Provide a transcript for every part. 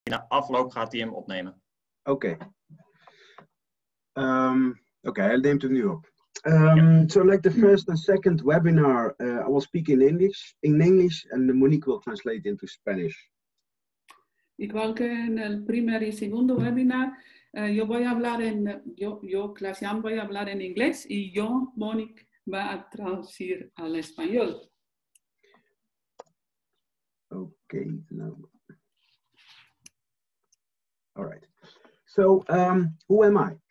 Na afloop gaat hij hem opnemen. Oké. Oké, hij neemt hem nu op. So like the first and second webinar, I will speak in English, and Monique will translate into Spanish. Igual que en el primer y segundo webinar, yo, Clasian, voy a hablar en inglés y yo, Monique, va a traducir al español. Okay, now. All right. So, who am I?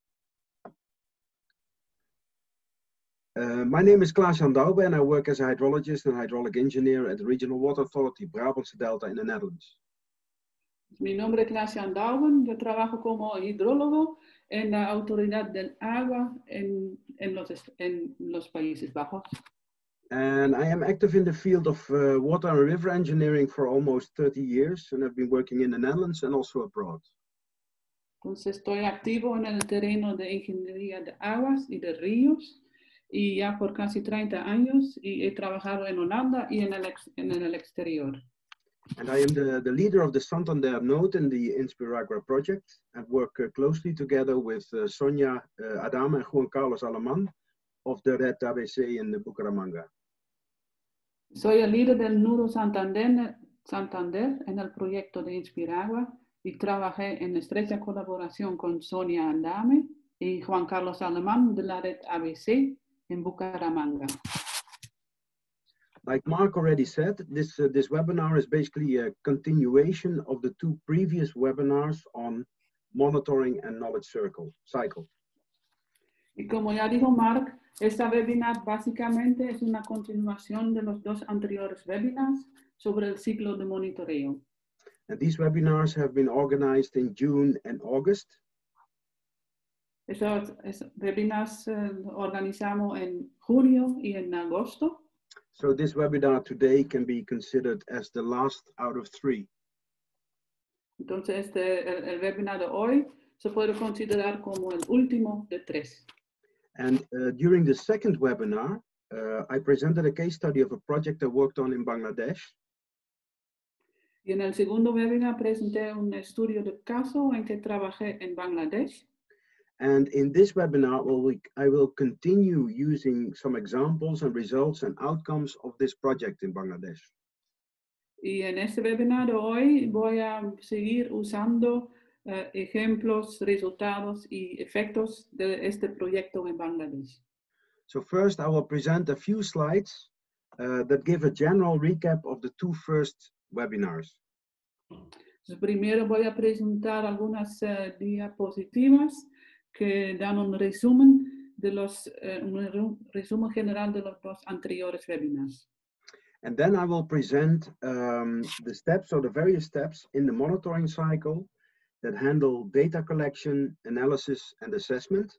My name is Klaas-Jan Douwe and I work as a hydrologist and hydraulic engineer at the Regional Water Authority Brabantse Delta in the Netherlands. Mi nombre es Klaas-Jan Douwe, yo trabajo como hidrólogo en la Autoridad del Agua en los Países Bajos. And I am active in the field of water and river engineering for almost 30 years, and I've been working in the Netherlands and also abroad. Entonces estoy activo en el terreno de ingeniería de aguas y de ríos y ya por casi 30 años y he trabajado en Holanda y en el exterior. And I am the leader of the Santander node in the Inspiragua project and work closely together with Sonia Adame and Juan Carlos Alemán of the Red ABC in Bucaramanga. Soy el líder del nudo Santander en el proyecto de Inspiragua y trabajé en estrecha colaboración con Sonia Adame y Juan Carlos Alemán de la Red ABC en Bucaramanga. Like Mark already said, this webinar is basically a continuation of the two previous webinars on monitoring and knowledge cycle. Y como ya dijo Mark, esta webinar básicamente es una continuación de los dos anteriores webinars sobre el ciclo de monitoreo. And these webinars have been organized in June and August. Esos webinars organizamos en junio y en agosto. So this webinar today can be considered as the last out of 3. Entonces el webinar de hoy se puede considerar como el último de 3. And during the second webinar, I presented a case study of a project I worked on in Bangladesh. Y en el segundo webinar presenté un estudio de caso en que trabajé en Bangladesh. And in this webinar, I will continue using some examples and results and outcomes of this project in Bangladesh. Y en este webinar de hoy voy a seguir usando ejemplos, resultados y efectos de este proyecto en Bangladesh. So first, I will present a few slides that give a general recap of the two first webinars. Entonces, primero voy a presentar algunas diapositivas que dan un resumen general de los dos anteriores webinars. And then I will present the steps or the various steps in the monitoring cycle that handle data collection, analysis, and assessment.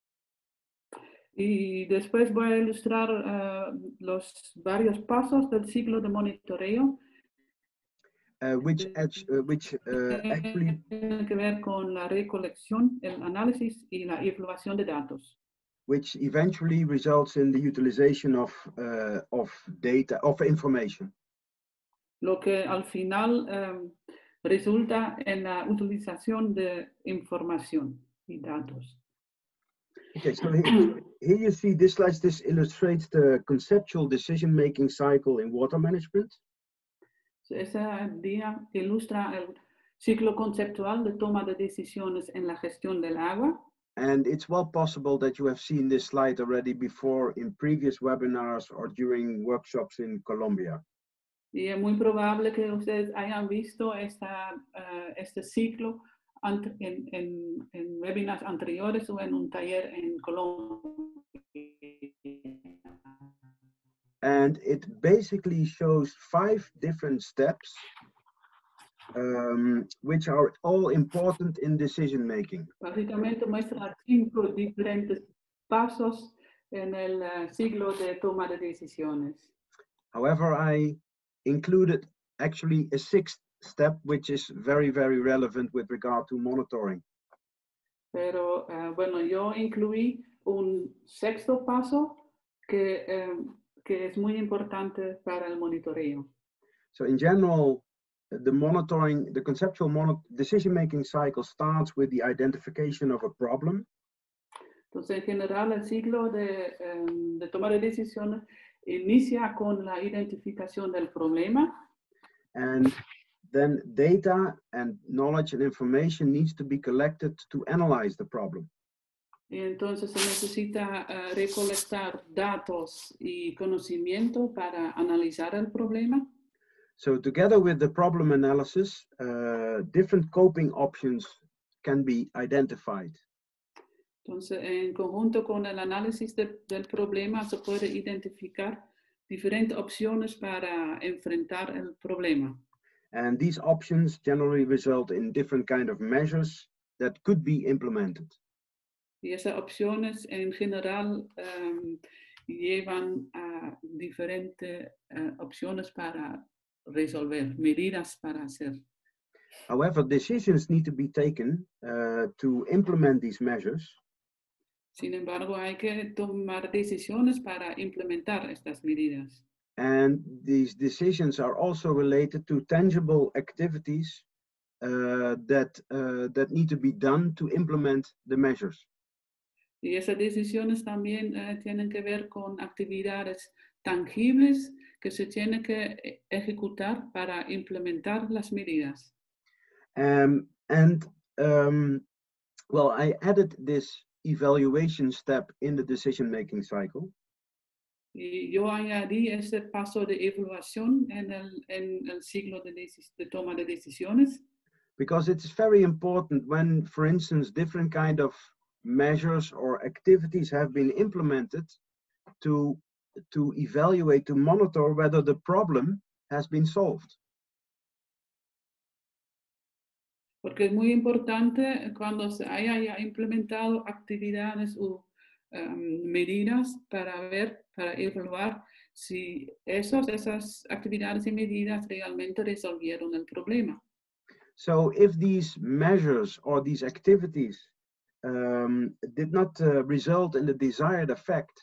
Y después voy a ilustrar los varios pasos del ciclo de monitoreo. Which actually tiene que ver con la recolección, el análisis y la evaluación de datos. Which eventually results in the utilization of data, of information. Lo que al final resulta en la utilización de información y datos. Okay, so here you see this slide. This illustrates the conceptual decision-making cycle in water management. Esa día ilustra el ciclo conceptual de toma de decisiones en la gestión del agua. And it's well possible that you have seen this slide already before in previous webinars or during workshops in Colombia. Y es muy probable que ustedes hayan visto este ciclo en webinars anteriores o en un taller en Colombia. And it basically shows 5 different steps which are all important in decision making. Básicamente muestra 5 diferentes pasos en el ciclo de toma de decisiones. However, I included actually a 6th step, which is very, very relevant with regard to monitoring. Pero bueno, yo incluí un 6º paso que es muy importante para el monitoreo. So in general, the conceptual decision-making cycle starts with the identification of a problem. Entonces, en general, el ciclo de toma de decisiones inicia con la identificación del problema. And then data and knowledge and information needs to be collected to analyze the problem. Y entonces se necesita recolectar datos y conocimiento para analizar el problema. So together with the problem analysis, different coping options can be identified. Entonces, en conjunto con el análisis del problema, se puede identificar diferentes opciones para enfrentar el problema. And these options generally result in different kind of measures that could be implemented. Y esas opciones en general llevan a diferentes opciones para resolver, medidas para hacer. However, decisions need to be taken to implement these measures. Sin embargo, hay que tomar decisiones para implementar estas medidas. And these decisions are also related to tangible activities that need to be done to implement the measures. Y esas decisiones también tienen que ver con actividades tangibles que se tienen que ejecutar para implementar las medidas. Well, I added this evaluation step in the decision-making cycle. Y yo añadí ese paso de evaluación en el ciclo de toma de decisiones. Because it's very important when, for instance, different kind of measures or activities have been implemented to evaluate, to monitor whether the problem has been solved. Porque es muy importante cuando se haya ya implementado actividades o medidas para evaluar si esas actividades y medidas realmente resolvieron el problema. So if these measures or these activities did not result in the desired effect,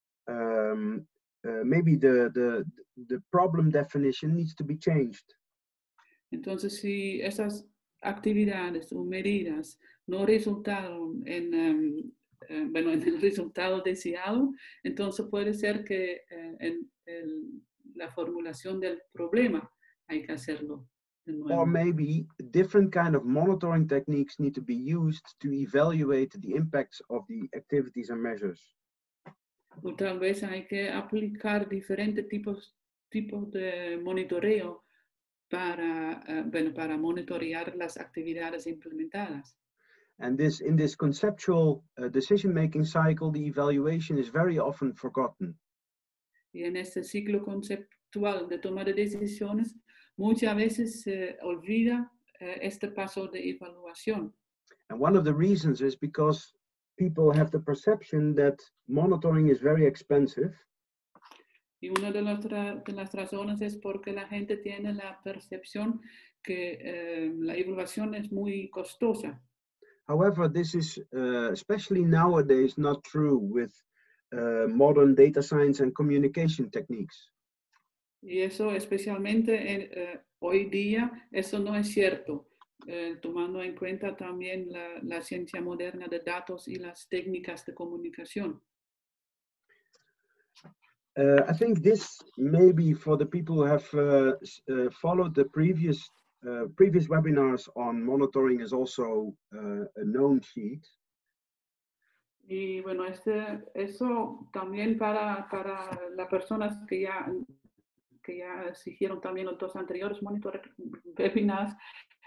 maybe the problem definition needs to be changed. Entonces, si esas actividades o medidas no resultaron en el resultado deseado, entonces puede ser que la formulación del problema hay que hacerlo de nuevo. Or maybe different kind of monitoring techniques need to be used to evaluate the impacts of the activities and measures. O tal vez hay que aplicar diferentes tipos de monitoreo para monitorear las actividades implementadas. And in this conceptual decision-making cycle, the evaluation is very often forgotten. Y en este ciclo conceptual de toma de decisiones, muchas veces se olvida este paso de evaluación. And one of the reasons is because people have the perception that monitoring is very expensive. Y una de las razones es porque la gente tiene la percepción que la evaluación es muy costosa. However, this is especially nowadays not true with modern data science and communication techniques. Y eso especialmente hoy día, eso no es cierto, tomando en cuenta también la ciencia moderna de datos y las técnicas de comunicación. I think this maybe for the people who have followed the previous webinars on monitoring is also a known sheet. Y bueno, eso también para las personas que ya siguieron también los dos anteriores webinars,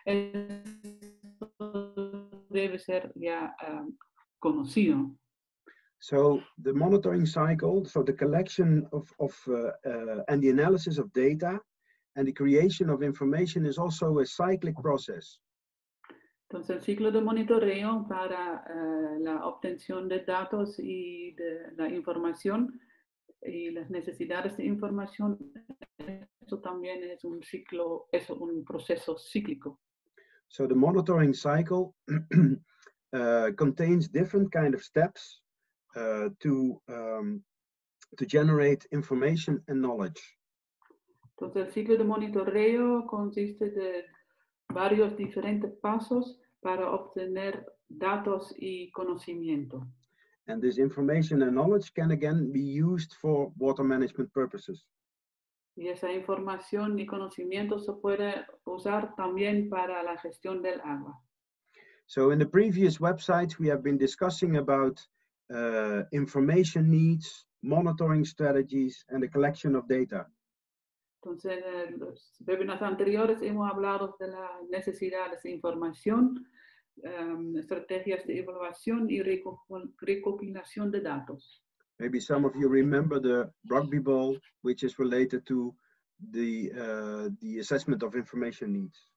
debe ser ya conocido. So the monitoring cycle, so the collection and the analysis of data and the creation of information is also a cyclic process. Entonces el ciclo de monitoreo para la obtención de datos y de la información y las necesidades de información, eso también es un proceso cíclico. So the monitoring cycle contains different kind of steps to generate information and knowledge. Entonces, el ciclo de monitoreo consiste de varios diferentes pasos para obtener datos y conocimiento. And this information and knowledge can again be used for water management purposes. Y esa información y conocimiento se puede usar también para la gestión del agua. So in the previous websites, we have been discussing about information needs, monitoring strategies, and the collection of data. Entonces, en los webinars anteriores hemos hablado de las necesidades de información, estrategias de evaluación y recopilación de datos. Maybe some of you remember the rugby ball, which is related to the assessment of information needs.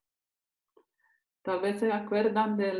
Tal vez se acuerdan de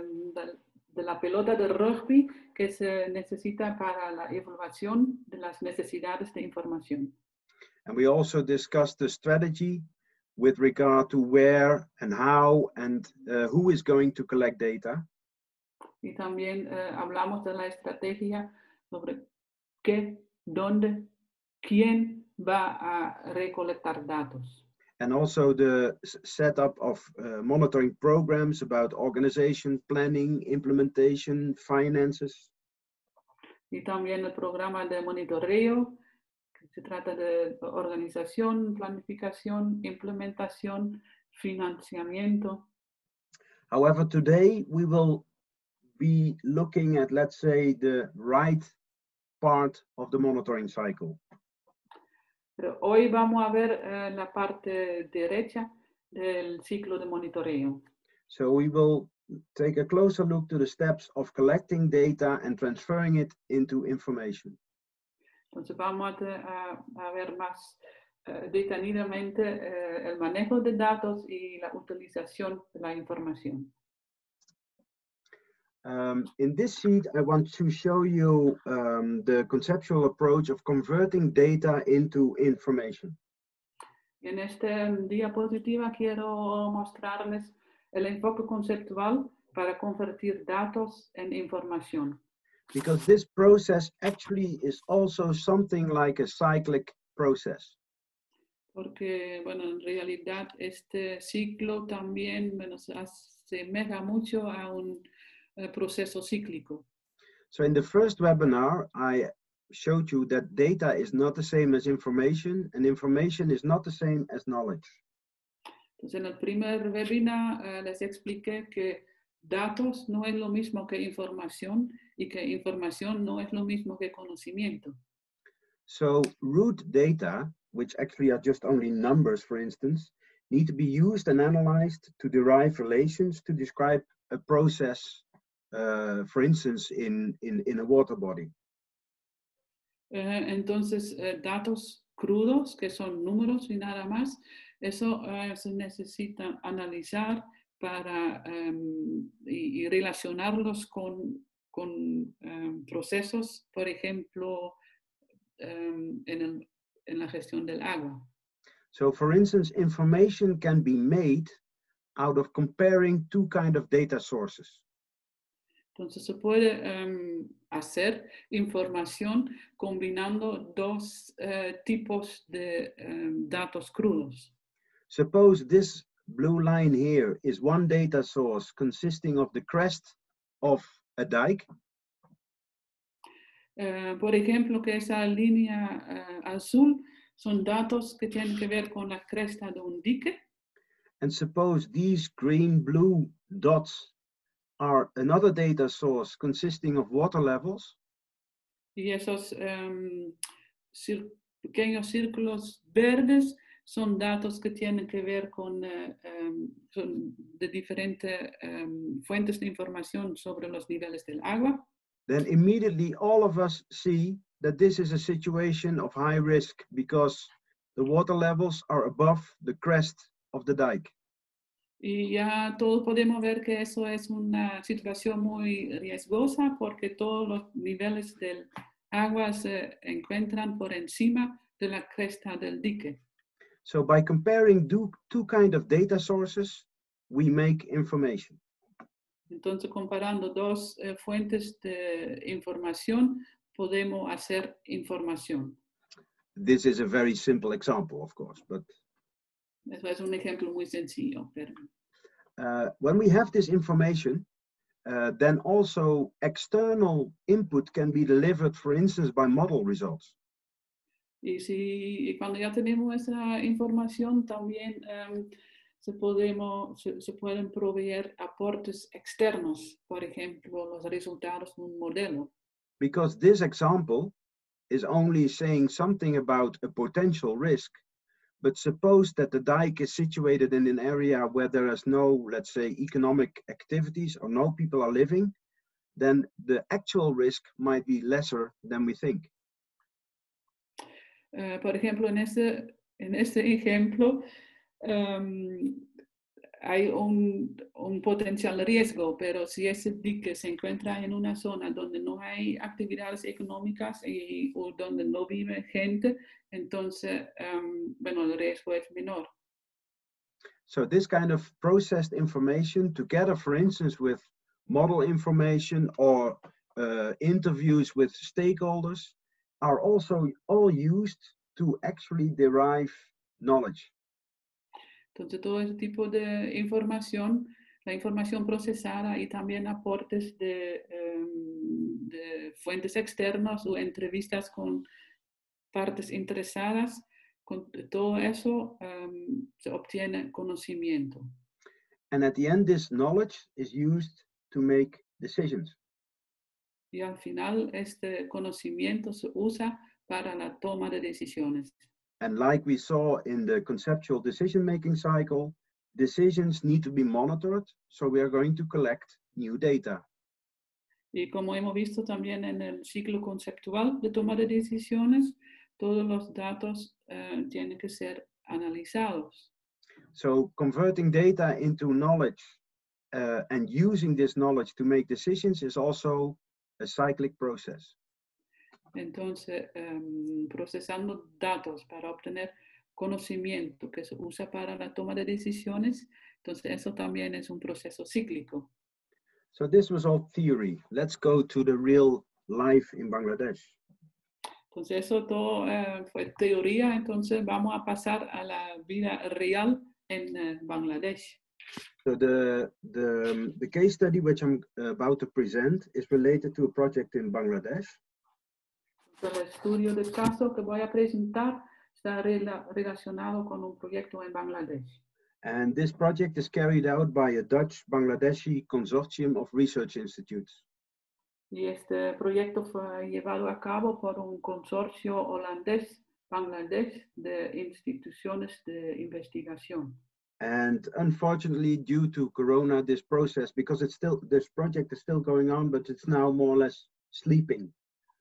la pelota de rugby que se necesita para la evaluación de las necesidades de información. And we also discussed the strategy with regard to where and how and who is going to collect data. Y también hablamos de la estrategia sobre qué, dónde, quién va a recolectar datos. And also the setup of monitoring programs about organization, planning, implementation, finances. Y también el programa de monitoreo, que se trata de organización, planificación, implementación, financiamiento. However, today we will be looking at, let's say, the right part of the monitoring cycle. Pero hoy vamos a ver la parte derecha del ciclo de monitoreo. So we will take a closer look to the steps of collecting data and transferring it into information. Entonces vamos a ver más detenidamente el manejo de datos y la utilización de la información. In this sheet, I want to show you the conceptual approach of converting data into information. En esta diapositiva quiero mostrarles el enfoque conceptual para convertir datos en información. Because this process actually is also something like a cyclic process. Porque, bueno, en realidad este ciclo también se asemeja mucho a un proceso cíclico. So in the first webinar, I showed you that data is not the same as information, and information is not the same as knowledge. Entonces, en el primer webinar les expliqué que datos no es lo mismo que información y que información no es lo mismo que conocimiento. So root data, which actually are just only numbers, for instance, need to be used and analyzed to derive relations to describe a process, for instance, in a water body. Entonces, datos crudos, que son números y nada más, eso se necesita analizar para y relacionarlos con procesos, por ejemplo, en la gestión del agua. So, for instance, information can be made out of comparing two kinds of data sources. Entonces se puede hacer información combinando dos tipos de datos crudos. Suppose this blue line here is one data source consisting of the crest of a dike. Por ejemplo, que esa línea azul son datos que tienen que ver con la cresta de un dique. And suppose these green-blue dots are another data source consisting of water levels. Y esos pequeños círculos verdes son datos que tienen que ver con son de diferentes fuentes de información sobre los niveles del agua. Then immediately all of us see that this is a situation of high risk because the water levels are above the crest of the dike. Y ya todos podemos ver que eso es una situación muy riesgosa porque todos los niveles del agua se encuentran por encima de la cresta del dique. So by comparing two kinds of data sources, we make information. Entonces, comparando dos fuentes de información, podemos hacer información. this is a very simple example, of course, but Eso es un ejemplo muy sencillo, pero when we have this information, then also external input can be delivered, for instance, by model results. y cuando ya tenemos esa información, también se pueden proveer aportes externos, por ejemplo, los resultados de un modelo. Because this example is only saying something about a potential risk, but suppose that the dike is situated in an area where there is no, let's say, economic activities or no people are living, then the actual risk might be lesser than we think. Por ejemplo, en este ejemplo, hay un potencial riesgo, pero si ese dique se encuentra en una zona donde no hay actividades económicas o donde no vive gente, entonces, bueno, el riesgo es menor. So this kind of processed information, together, for instance, with model information or interviews with stakeholders, are also all used to actually derive knowledge. Entonces, todo ese tipo de información, la información procesada y también aportes de fuentes externas o entrevistas con partes interesadas, con todo eso se obtiene conocimiento. And at the end, this knowledge is used to make decisions. Y al final, este conocimiento se usa para la toma de decisiones. And like we saw in the conceptual decision-making cycle, decisions need to be monitored, so we are going to collect new data. Y como hemos visto también en el ciclo conceptual de toma de decisiones, todos los datos tienen que ser analizados. So converting data into knowledge and using this knowledge to make decisions is also a cyclic process. Entonces, procesando datos para obtener conocimiento que se usa para la toma de decisiones, entonces eso también es un proceso cíclico. So this was all theory. Let's go to the real life in Bangladesh. Entonces eso todo fue teoría, entonces vamos a pasar a la vida real en Bangladesh. So the case study which I'm about to present is related to a project in Bangladesh. El estudio de caso que voy a presentar está relacionado con un proyecto en Bangladesh. And this project is carried out by a Dutch-Bangladeshi consortium of research institutes. Y este proyecto fue llevado a cabo por un consorcio holandés-Bangladesh de instituciones de investigación. And unfortunately, due to Corona, this project is still going on, but it's now more or less sleeping.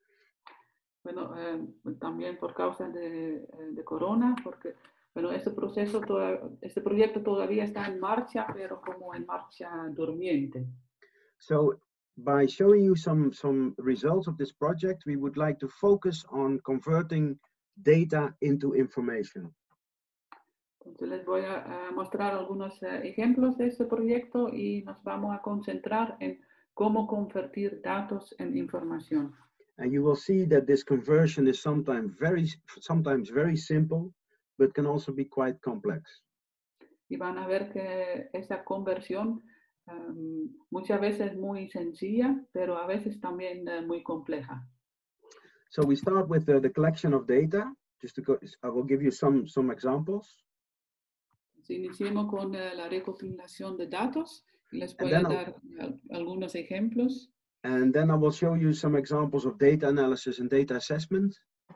Bueno, también por causa de Corona, porque bueno, este proyecto todavía está en marcha, pero como en marcha durmiente. So by showing you some results of this project, we would like to focus on converting data into information. Entonces les voy a mostrar algunos ejemplos de este proyecto y nos vamos a concentrar en cómo convertir datos en información. And you will see that this conversion is sometimes very simple, but can also be quite complex. Y van a ver que esa conversión muchas veces es muy sencilla, pero a veces también muy compleja. So we start with the collection of data. I will give you some examples. Iniciemos con la recopilación de datos y les voy a dar algunos ejemplos. And then I will show you some examples of data analysis and data assessment.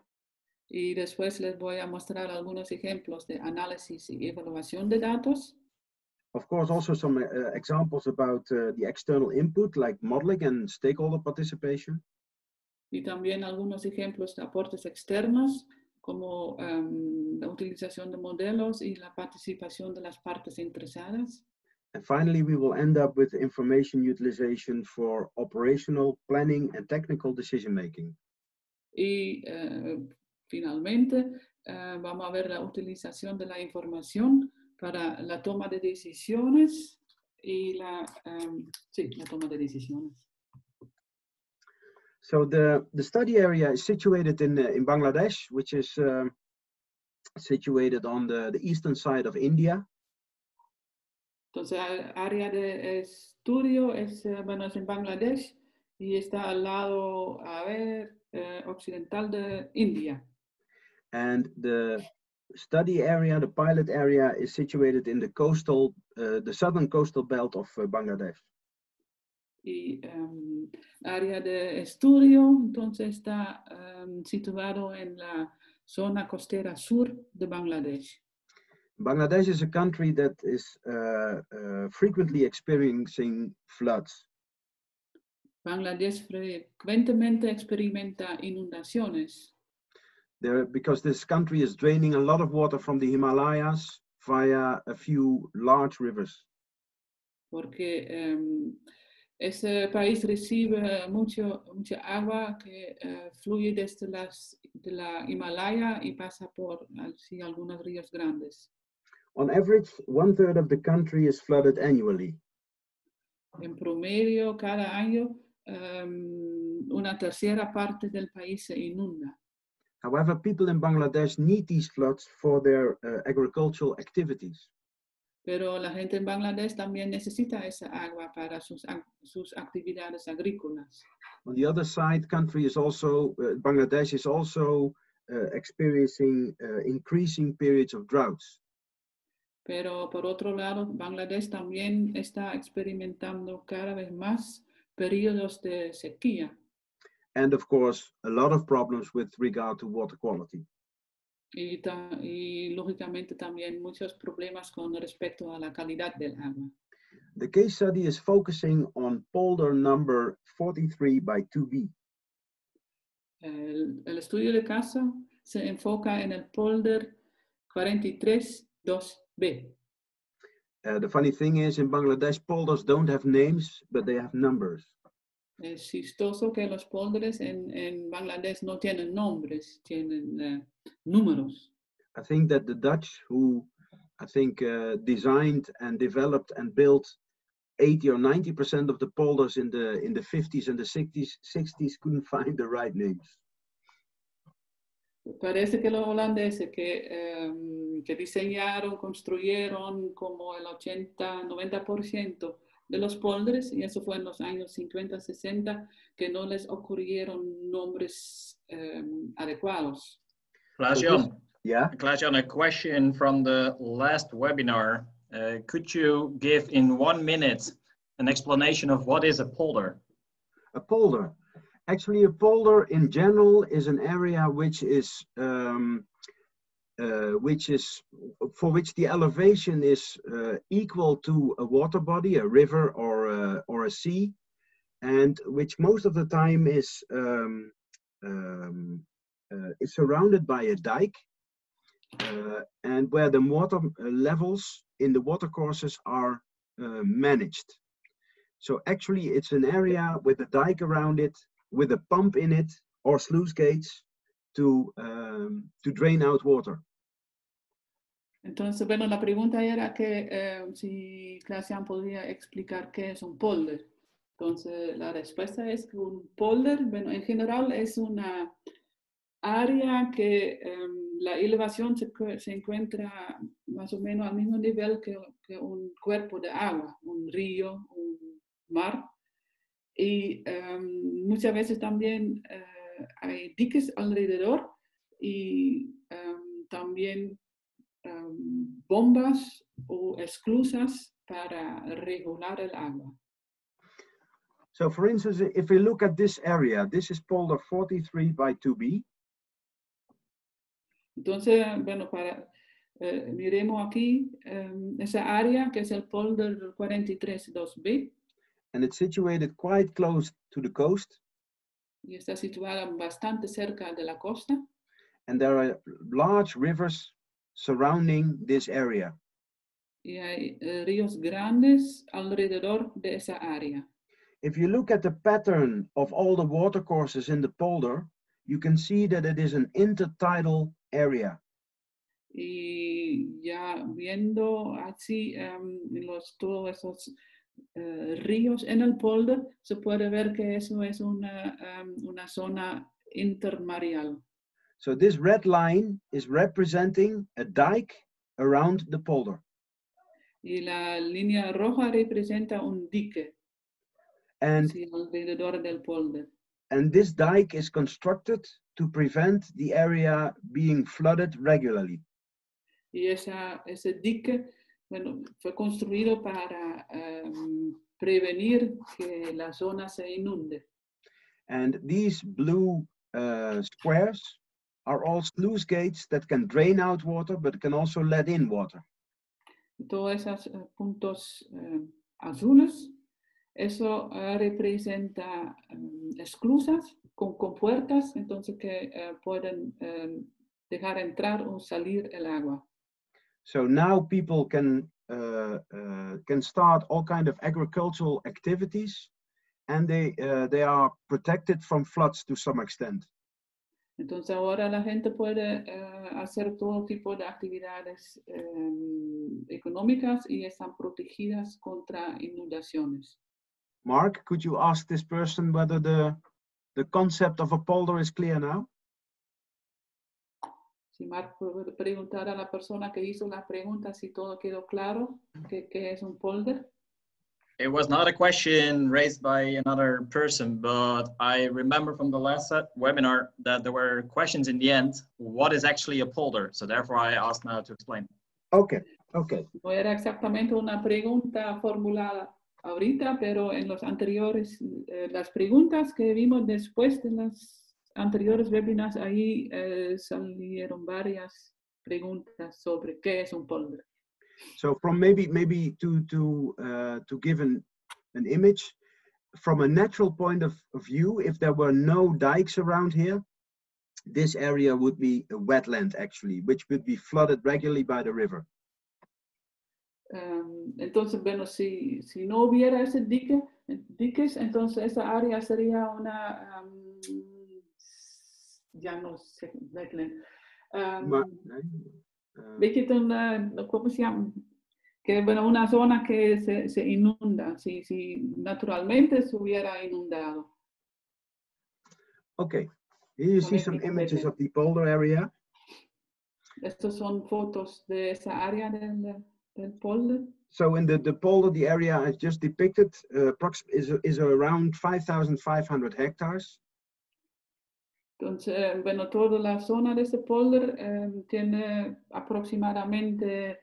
Y después les voy a mostrar algunos ejemplos de análisis y evaluación de datos. Of course, also some examples about the external input, like modeling and stakeholder participation. Y también algunos ejemplos de aportes externos, como la utilización de modelos y la participación de las partes interesadas. And finally, we will end up with information utilization for operational planning and technical decision making. Y finalmente, vamos a ver la utilización de la información para la toma de decisiones y la toma de decisiones. So the study area is situated in Bangladesh, which is situated on the eastern side of India. Entonces, el área de estudio es, bueno, es en Bangladesh y está al lado, a ver, occidental de India. And the study area, the pilot area, is situated in the southern coastal belt of Bangladesh. Y área de estudio, entonces está situado en la zona costera sur de Bangladesh. Bangladesh is a country that is frequently experiencing floods. Bangladesh frecuentemente experimenta inundaciones Because this country is draining a lot of water from the Himalayas via a few large rivers. porque ese país recibe mucha agua que fluye desde de la Himalaya y pasa por así, algunos ríos grandes. On average, 1/3 of the country is flooded annually. En promedio, cada año, una tercera parte del país se inunda. However, people in Bangladesh need these floods for their agricultural activities. Pero la gente en Bangladesh también necesita esa agua para sus actividades agrícolas. On the other side, Bangladesh is also experiencing increasing periods of droughts. Pero por otro lado, Bangladesh también está experimentando cada vez más periodos de sequía. And of course, a lot of problems with regard to water quality. Y lógicamente también muchos problemas con respecto a la calidad del agua. The case study is focusing on polder number 43 by 2B. El estudio de caso se enfoca en el polder 43-2B. The funny thing is, in Bangladesh, polders don't have names, but they have numbers. Es chistoso que los polders en Bangladesh no tienen nombres, tienen números. I think that the Dutch, who designed and developed and built 80 or 90% of the polders in the 50s and the 60s couldn't find the right names. Parece que los holandeses que diseñaron, construyeron como el 80-90% de los polders, y eso fue en los años 50-60, que no les ocurrieron nombres adecuados. Klaas-Jan, Yeah. Klaas-Jan, a question from the last webinar. Could you give in 1 minute an explanation of what is a polder? A polder. Actually, a polder in general is an area which is for which the elevation is equal to a water body, a river or a sea, and which most of the time is surrounded by a dike, and where the water levels in the watercourses are managed. So actually, it's an area with a dike around it, with a pump in it or sluice gates to drain out water. Entonces, bueno, la pregunta era que si Klaas-Jan podía explicar qué es un polder. Entonces, la respuesta es que un polder, bueno, en general es una área que la elevación se encuentra más o menos al mismo nivel que un cuerpo de agua, un río, un mar. Y muchas veces también hay diques alrededor y también bombas o esclusas para regular el agua. So for instance, if we look at this area, this is polder 43 by 2B. Entonces, bueno, miremos aquí esa área que es el polder 43-2B. And it's situated quite close to the coast. Y está situada bastante cerca de la costa. And there are large rivers surrounding this area. Y hay ríos grandes alrededor de esa área. If you look at the pattern of all the watercourses in the polder, you can see that it is an intertidal area. Y ya viendo así todos esos ríos en el polder, se puede ver que eso es una zona intermareal. So this red line is representing a dike around the polder. Y la línea roja representa un dique And, alrededor del polder. and this dike is constructed to prevent the area being flooded regularly. Y ese dique, bueno, fue construido para prevenir que la zona se inunde. And these blue squares are all sluice gates that can drain out water, but can also let in water. Todos esos puntos azules, eso representa esclusas con puertas, entonces que pueden dejar entrar o salir el agua. So now people can start all kind of agricultural activities, and they are protected from floods to some extent. Entonces ahora la gente puede hacer todo tipo de actividades económicas y están protegidas contra inundaciones. Mark, could you ask this person whether the concept of a polder is clear now? Si Mark puede preguntar a la persona que hizo la pregunta si todo quedó claro, ¿qué es un polder? It was not a question raised by another person, but I remember from the last webinar that there were questions in the end. What is actually a polder? So therefore I asked now to explain. Okay, okay. No era exactamente una pregunta formulada ahorita, pero en los anteriores, las preguntas que vimos después de las anteriores webinars, ahí salieron varias preguntas sobre qué es un polder. So from maybe to give an image, from a natural point of view, if there were no dikes around here, this area would be a wetland actually, which would be flooded regularly by the river. Entonces, bueno, si no hubiera ese diques, entonces esa área sería una, ya no sé, wetland. ¿Cómo se llama? Que bueno, una zona que se inunda, si naturalmente se hubiera inundado. Okay, here you see some images of the polder area. Estas son fotos de esa área del polder. So in the polder, the area I just depicted is around 5,500 hectares. Entonces, bueno, toda la zona de ese polder tiene aproximadamente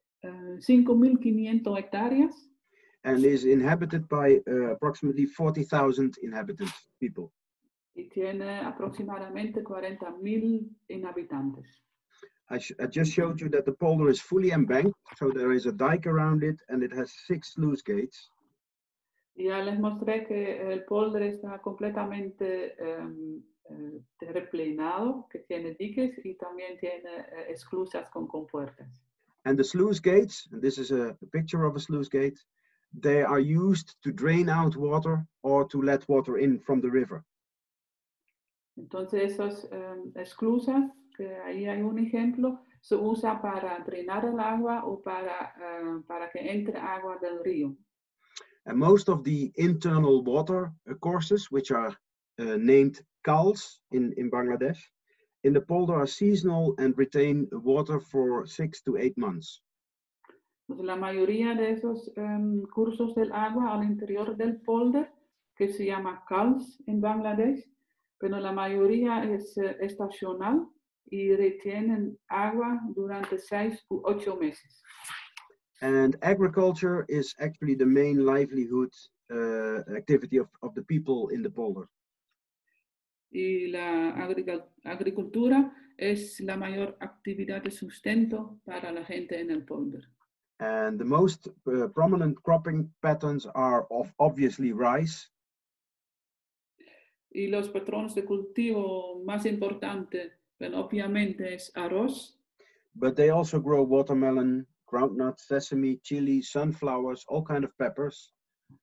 5.500 hectáreas. And is inhabited by approximately 40,000 inhabitants, people. Y tiene aproximadamente 40.000 inhabitantes. I just showed you that the polder is fully embanked, so there is a dike around it, and it has 6 sluice gates. Y ya les mostré que el polder está completamente terraplenado, que tiene diques y también tiene esclusas con compuertas. And the sluice gates, and this is a picture of a sluice gate, they are used to drain out water or to let water in from the river. Entonces esas esclusas, que ahí hay un ejemplo, se usa para drenar el agua o para que entre agua del río. And most of the internal water courses, which are named KALs in Bangladesh, in the polder are seasonal and retain water for 6 to 8 months. Entonces, la mayoría de esos cursos del agua al interior del polder, que se llama KALs en Bangladesh, pero la mayoría es estacional y retienen agua durante 6 u 8 meses. And agriculture is actually the main livelihood activity of the people in the polder. Y la agricultura es la mayor actividad de sustento para la gente en el polder. And the most prominent cropping patterns are obviously rice. Y los patrones de cultivo más importantes, bueno, obviamente es arroz. But they also grow watermelon, groundnuts, sesame, chili, sunflowers, all kind of peppers.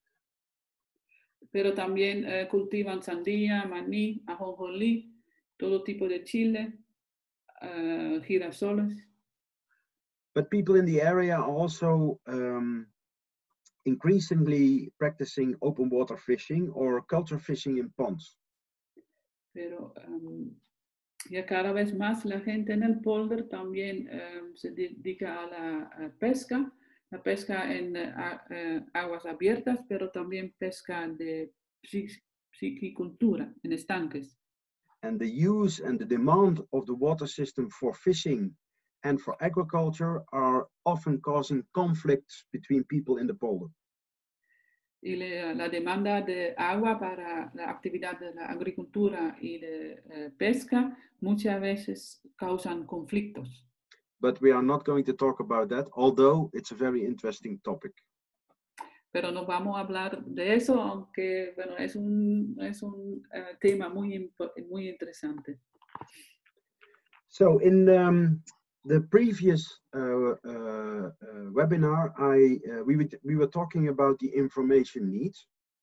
Pero también cultivan sandía, maní, ajonjolí, todo tipo de chile, girasoles. But people in the area are also increasingly practicing open water fishing or culture fishing in ponds. Pero ya cada vez más la gente en el polder también se dedica a la pesca en aguas abiertas, pero también pesca de piscicultura en estanques. And the use and the demand of the water system for fishing and for agriculture are often causing conflicts between people in the polder. Y la demanda de agua para la actividad de la agricultura y de pesca muchas veces causan conflictos. But we are not going to talk about that, although it's a very interesting topic. Pero no vamos a hablar de eso, aunque bueno, es un tema muy interesante. So in the previous webinar, we were talking about the information needs.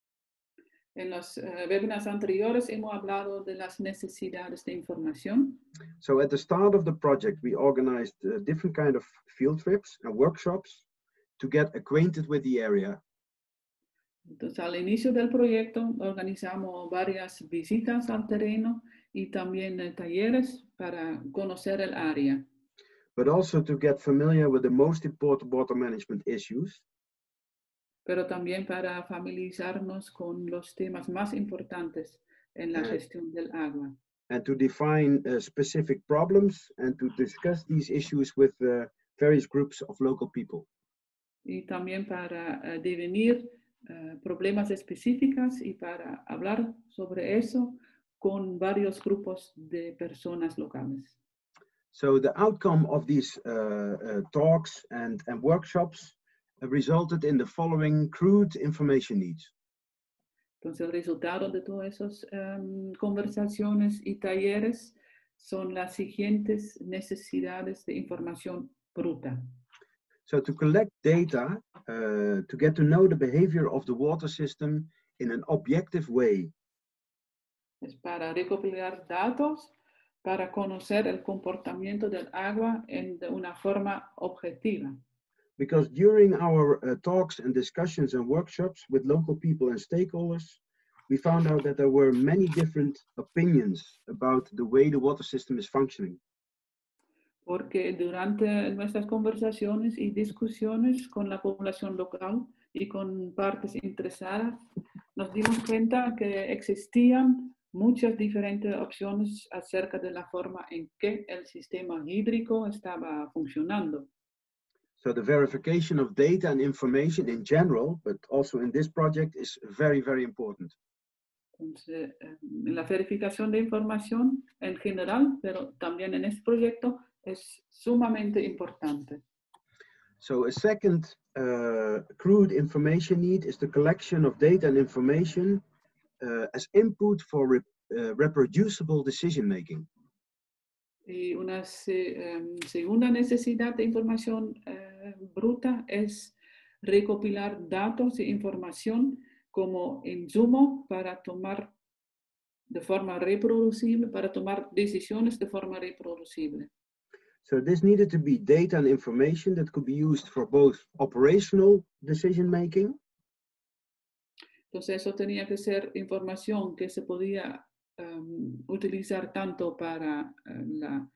En los webinars anteriores hemos hablado de las necesidades de información. So at the start of the project, we organized different kind of field trips and workshops to get acquainted with the area. Entonces, al inicio del proyecto, organizamos varias visitas al terreno y también talleres para conocer el área. But also to get familiar with the most important water management issues. Pero también para familiarizarnos con los temas más importantes en la gestión del agua. And to define specific problems and to discuss these issues with various groups of local people. Y también para definir problemas específicos y para hablar sobre eso con varios grupos de personas locales. So the outcome of these talks and workshops resulted in the following crude information needs. Entonces el resultado de todas esas conversaciones y talleres son las siguientes necesidades de información bruta. So to collect data, to get to know the behavior of the water system in an objective way. Es para recopilar datos, para conocer el comportamiento del agua de una forma objetiva. Because during our talks and discussions and workshops with local people and stakeholders, we found out that there were many different opinions about the way the water system is functioning. Porque durante nuestras conversaciones y discusiones con la población local y con partes interesadas, nos dimos cuenta que existían muchas diferentes opciones acerca de la forma en que el sistema hídrico estaba funcionando. So the verification of data and information in general, but also in this project, is very, very important. Entonces, la verificación de información en general, pero también en este proyecto, es sumamente importante. So a second crude information need is the collection of data and information as input for reproducible decision making. Y una segunda necesidad de información bruta es recopilar datos e información como insumo para tomar de forma reproducible, para tomar decisiones de forma reproducible. So this needed to be data and information that could be used for both operational decision making. Entonces eso tenía que ser información que se podía utilizar tanto para la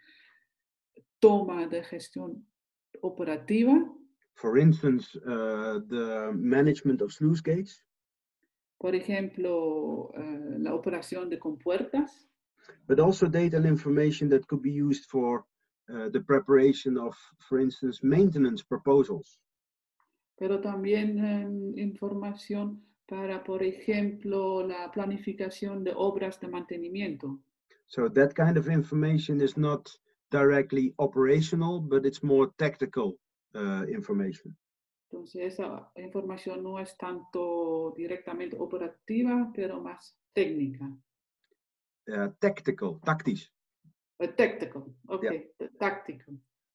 toma de gestión operativa. For instance, the management of sluice gates. Por ejemplo, la operación de compuertas. But also data and information that could be used for the preparation of, for instance, maintenance proposals. Pero también información para, por ejemplo, la planificación de obras de mantenimiento. So that kind of information is not directly operational, but it's more tactical information. Entonces, esa información no es tanto directamente operativa, pero más técnica. Tactical, tactisch. Tactical, okay, yeah. Tactical.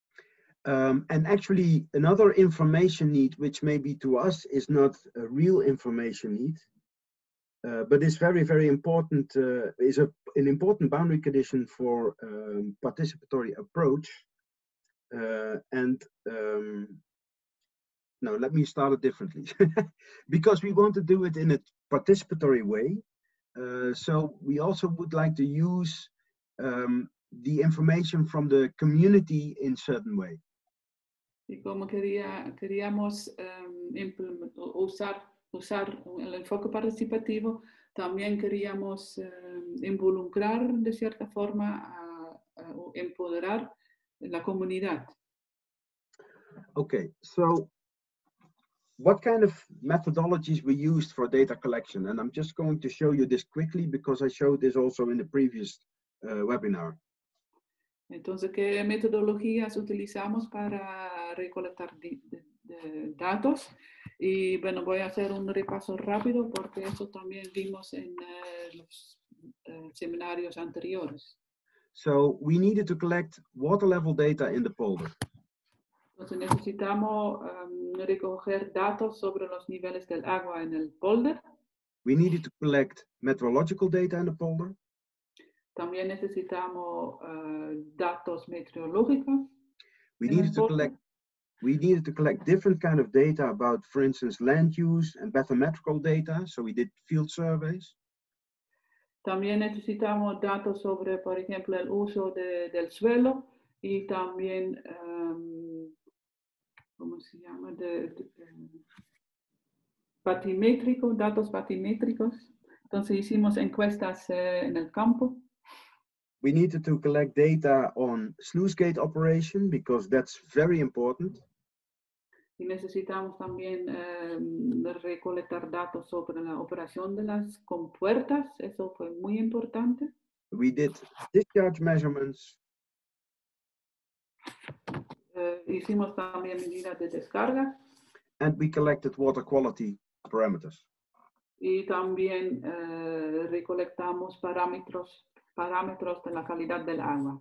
And actually, another information need, which maybe to us is not a real information need, but is very, very important, is an important boundary condition for participatory approach. And no, let me start it differently. Because we want to do it in a participatory way. So we also would like to use the information from the community in certain way. Y como queríamos usar el enfoque participativo, también queríamos involucrar de cierta forma a empoderar la comunidad. Okay, so what kind of methodologies we used for data collection? And I'm just going to show you this quickly because I showed this also in the previous webinar. Entonces, ¿qué metodologías utilizamos para recolectar datos? Y bueno, voy a hacer un repaso rápido porque eso también vimos en los seminarios anteriores. So we needed to collect water level data in the polder. Entonces necesitamos recoger datos sobre los niveles del agua en el polder. We needed to collect meteorological data in the polder. También necesitamos datos meteorológicos. We needed to collect different kind of data about, for instance, land use and bathymetrical data. So we did field surveys. También necesitamos datos sobre, por ejemplo, el uso del suelo y también, ¿cómo se llama? Datos batimétricos. Entonces hicimos encuestas en el campo. We needed to collect data on sluice gate operation because that's very important. Y necesitamos también recolectar datos sobre la operación de las compuertas. Eso fue muy importante. We did discharge measurements. Hicimos también medidas de descarga. And we collected water quality parameters. Y también recolectamos parámetros de la calidad del agua.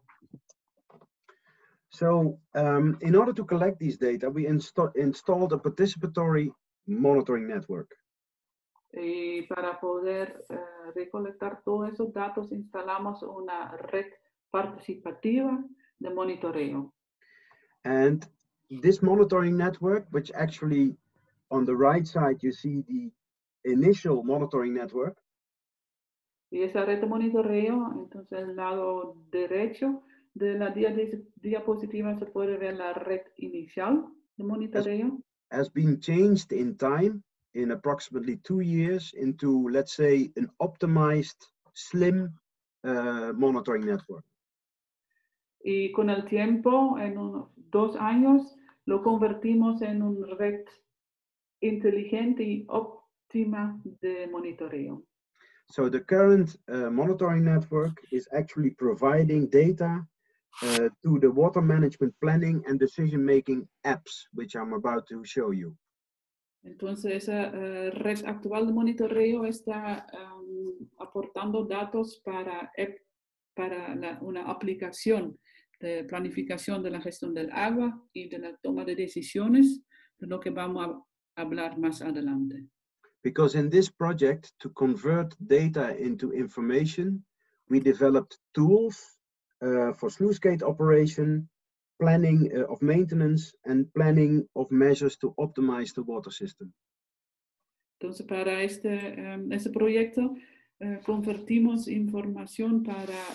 So in order to collect these data, we installed a participatory monitoring network. Y para poder recolectar todos esos datos, instalamos una red participativa de monitoreo. And this monitoring network, which actually on the right side, you see the initial monitoring network. Y esa red de monitoreo, entonces al lado derecho de la diapositiva se puede ver la red inicial de monitoreo. Has been changed in time in approximately 2 years into, let's say, an optimized, slim monitoring network. Y con el tiempo, en unos 2 años, lo convertimos en una red inteligente y óptima de monitoreo. So the current monitoring network is actually providing data to the water management planning and decision-making apps, which I'm about to show you. Entonces, esa red actual de monitoreo está aportando datos para una aplicación de planificación de la gestión del agua y de la toma de decisiones, de lo que vamos a hablar más adelante. Because in this project, to convert data into information, we developed tools for sluice gate operation, planning of maintenance, and planning of measures to optimize the water system. Entonces, para este proyecto, convertimos información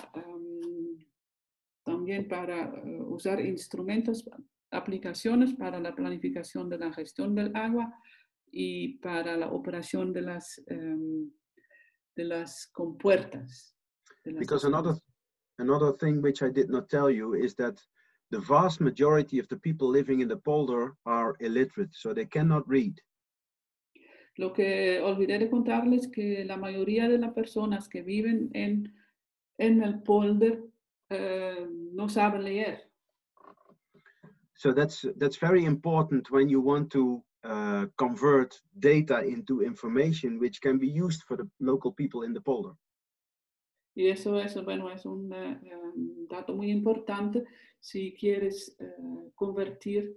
también para usar instrumentos, aplicaciones para la planificación de la gestión del agua y para la operación de las compuertas. Because another thing which I did not tell you is that the vast majority of the people living in the polder are illiterate, so they cannot read. Lo que olvidé de contarles que la mayoría de las personas que viven en el polder no saben leer. So that's very important when you want to convert data into information which can be used for the local people in the polder. Y eso bueno, es un dato muy importante si quieres convertir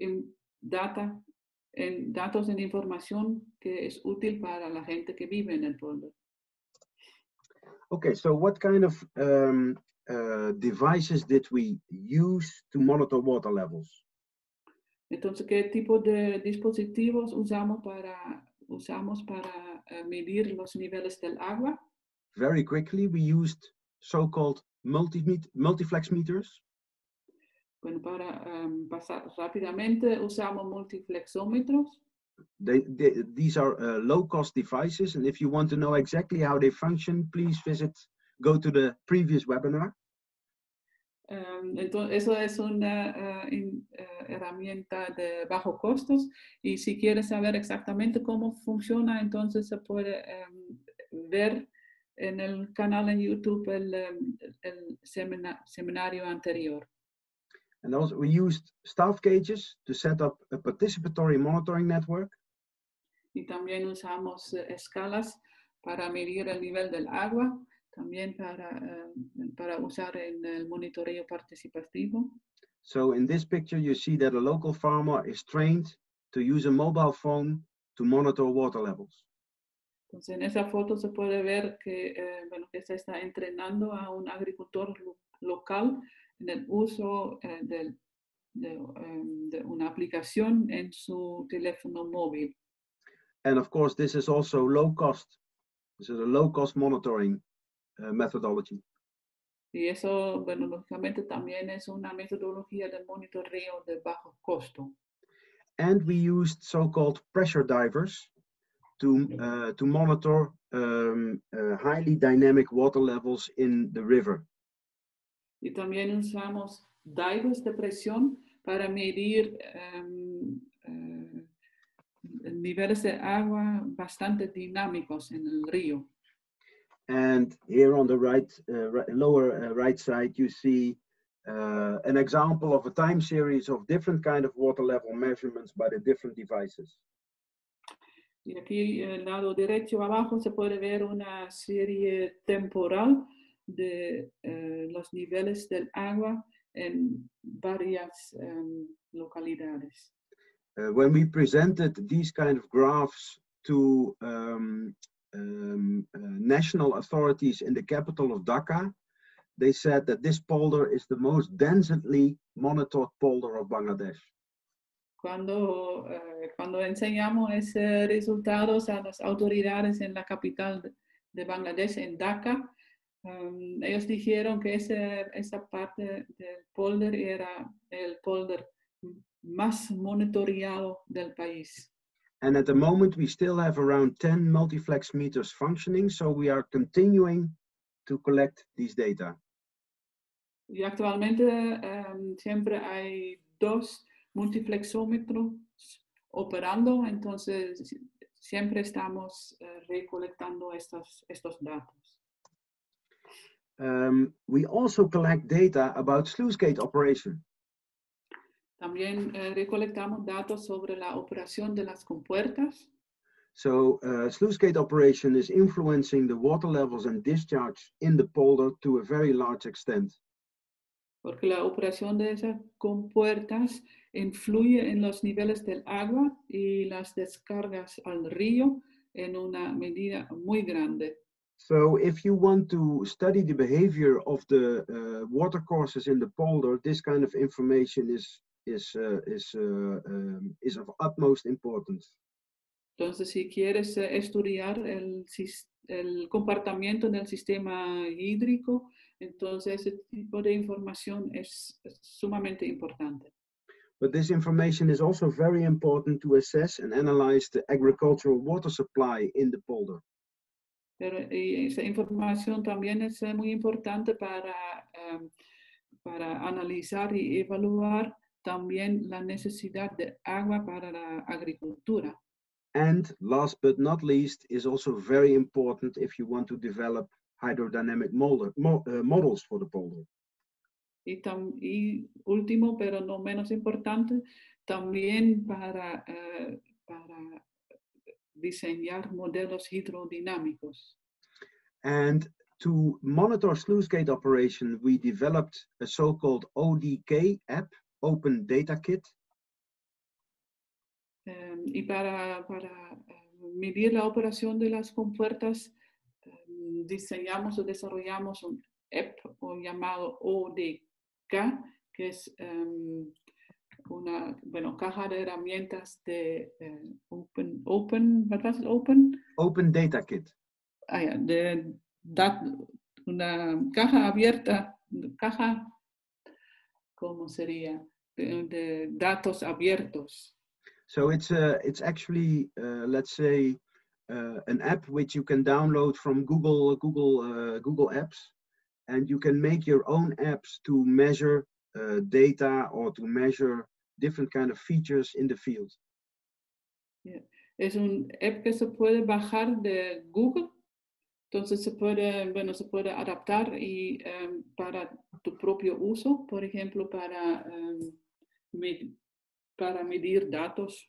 datos en información que es útil para la gente que vive en el polder. Okay, so what kind of devices did we use to monitor water levels? Entonces, ¿qué tipo de dispositivos usamos para medir los niveles del agua? Very quickly, we used so-called multiflex meters. Bueno, para pasar rápidamente, usamos multiflexómetros. These are low-cost devices, and if you want to know exactly how they function, please go to the previous webinar. Entonces, eso es una herramienta de bajo costos, y si quieres saber exactamente cómo funciona, entonces se puede ver en el canal en YouTube el seminario anterior. And also we used staff gauges to set up a participatory monitoring network. Y también usamos escalas para medir el nivel del agua, también para usar en el monitoreo participativo. So in this picture, you see that a local farmer is trained to use a mobile phone to monitor water levels. Entonces, en esa foto se puede ver que se está entrenando a un agricultor local en el uso de una aplicación en su teléfono móvil. And of course, this is also low cost. This is a low cost monitoring methodology. Y eso, bueno, lógicamente también es una metodología de monitoreo de bajo costo. And we used so-called pressure divers to monitor highly dynamic water levels in the river. Y también usamos divers de presión para medir niveles de agua bastante dinámicos en el río. And here on the lower right side, you see an example of a time series of different kind of water level measurements by the different devices. Y aquí en el lado derecho abajo se puede ver una serie temporal de los niveles del agua en varias localidades. When we presented these kind of graphs to national authorities in the capital of Dhaka, they said that this polder is the most densely monitored polder of Bangladesh. Cuando enseñamos esos resultados a las autoridades en la capital de Bangladesh, en Dhaka, ellos dijeron que esa parte del polder era el polder más monitoreado del país. And at the moment, we still have around 10 multiflex meters functioning, so we are continuing to collect these data. Y actualmente siempre hay 2 multiflexómetros operando, entonces siempre estamos recolectando estos datos. We also collect data about sluice gate operation. También recolectamos datos sobre la operación de las compuertas. So sluice gate operation is influencing the water levels and discharge in the polder to a very large extent. Porque la operación de esas compuertas influye en los niveles del agua y las descargas al río en una medida muy grande. So if you want to study the behavior of the water courses in the polder, this kind of information is of utmost importance. Entonces, si quieres estudiar el comportamiento del sistema hídrico, entonces ese tipo de información es sumamente importante. But this information is also very important to assess and analyze the agricultural water supply in the polder. Pero esa información también es muy importante para analizar y evaluar también la necesidad de agua para la agricultura. And last but not least, is also very important if you want to develop hydrodynamic models for the polder. Y último, pero no menos importante, también para diseñar modelos hidrodinámicos. And to monitor sluice gate operation, we developed a so-called ODK app, Open Data Kit. Y para medir la operación de las compuertas, diseñamos o desarrollamos un app llamado ODK, que es una caja de herramientas de Open, ¿what was it? Open Data Kit. Ah, ja, una caja abierta, caja, ¿cómo sería? De datos abiertos. So it's actually, let's say, an app which you can download from Google Apps, and you can make your own apps to measure data or to measure different kind of features in the field. Yeah. Es un app que se puede bajar de Google, entonces se puede adaptar y para tu propio uso, por ejemplo, para medir datos.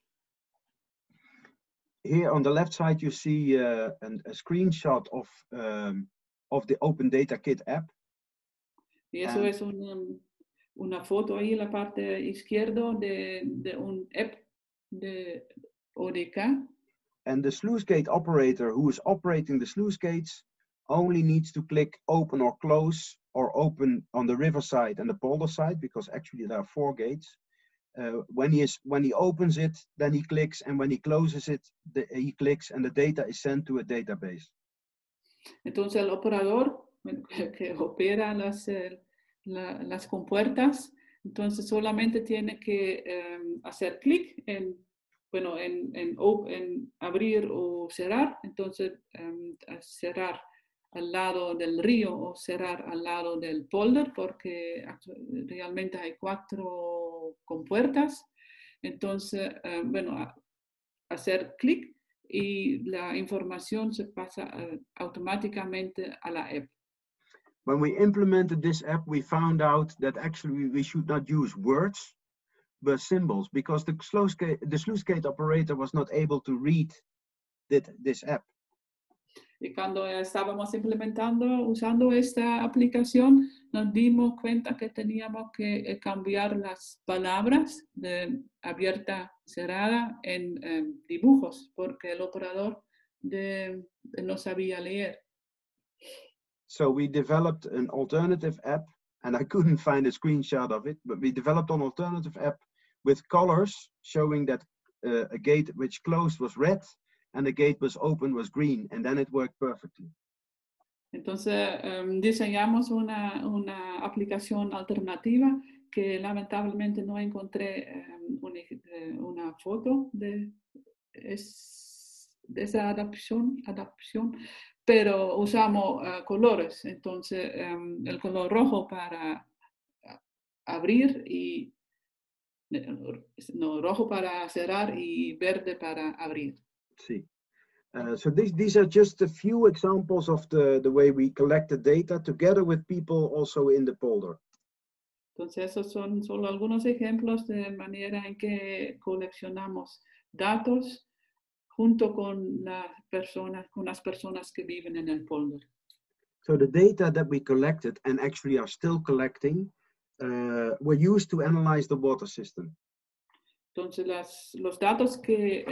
Here on the left side, you see a screenshot of the Open Data Kit app. Y eso es una foto ahí en la parte izquierda de un app de ODK. And the sluice gate operator who is operating the sluice gates only needs to click open or close, or open on the river side and the polder side, because actually there are 4 gates. When he opens it, then he clicks, and when he closes it, he clicks, and the data is sent to a database. Entonces el operador que opera las compuertas, entonces solamente tiene que hacer clic en abrir o cerrar, entonces cerrar al lado del río o cerrar al lado del polder, porque realmente hay 4 compuertas. Entonces, hacer clic y la información se pasa automáticamente a la app. When we implemented this app, we found out that actually we should not use words, but symbols, because the sluice gate operator was not able to read this app. Y cuando estábamos usando esta aplicación, nos dimos cuenta que teníamos que cambiar las palabras de abierta, cerrada en dibujos, porque el operador no sabía leer. So we developed an alternative app, and I couldn't find a screenshot of it, but we developed an alternative app with colors showing that a gate which closed was red and the gate was open was green, and then it worked perfectly. Entonces diseñamos una aplicación alternativa que lamentablemente no encontré una foto de esa adaptación, pero usamos colores. Entonces el color rojo para abrir y rojo para cerrar y verde para abrir. Sí. So these are just a few examples of the way we collected data together with people also in the polder. Entonces esos son solo algunos ejemplos de manera en que coleccionamos datos junto con las personas que viven en el polder. So the data that we collected and actually are still collecting were used to analyze the water system. Entonces los datos que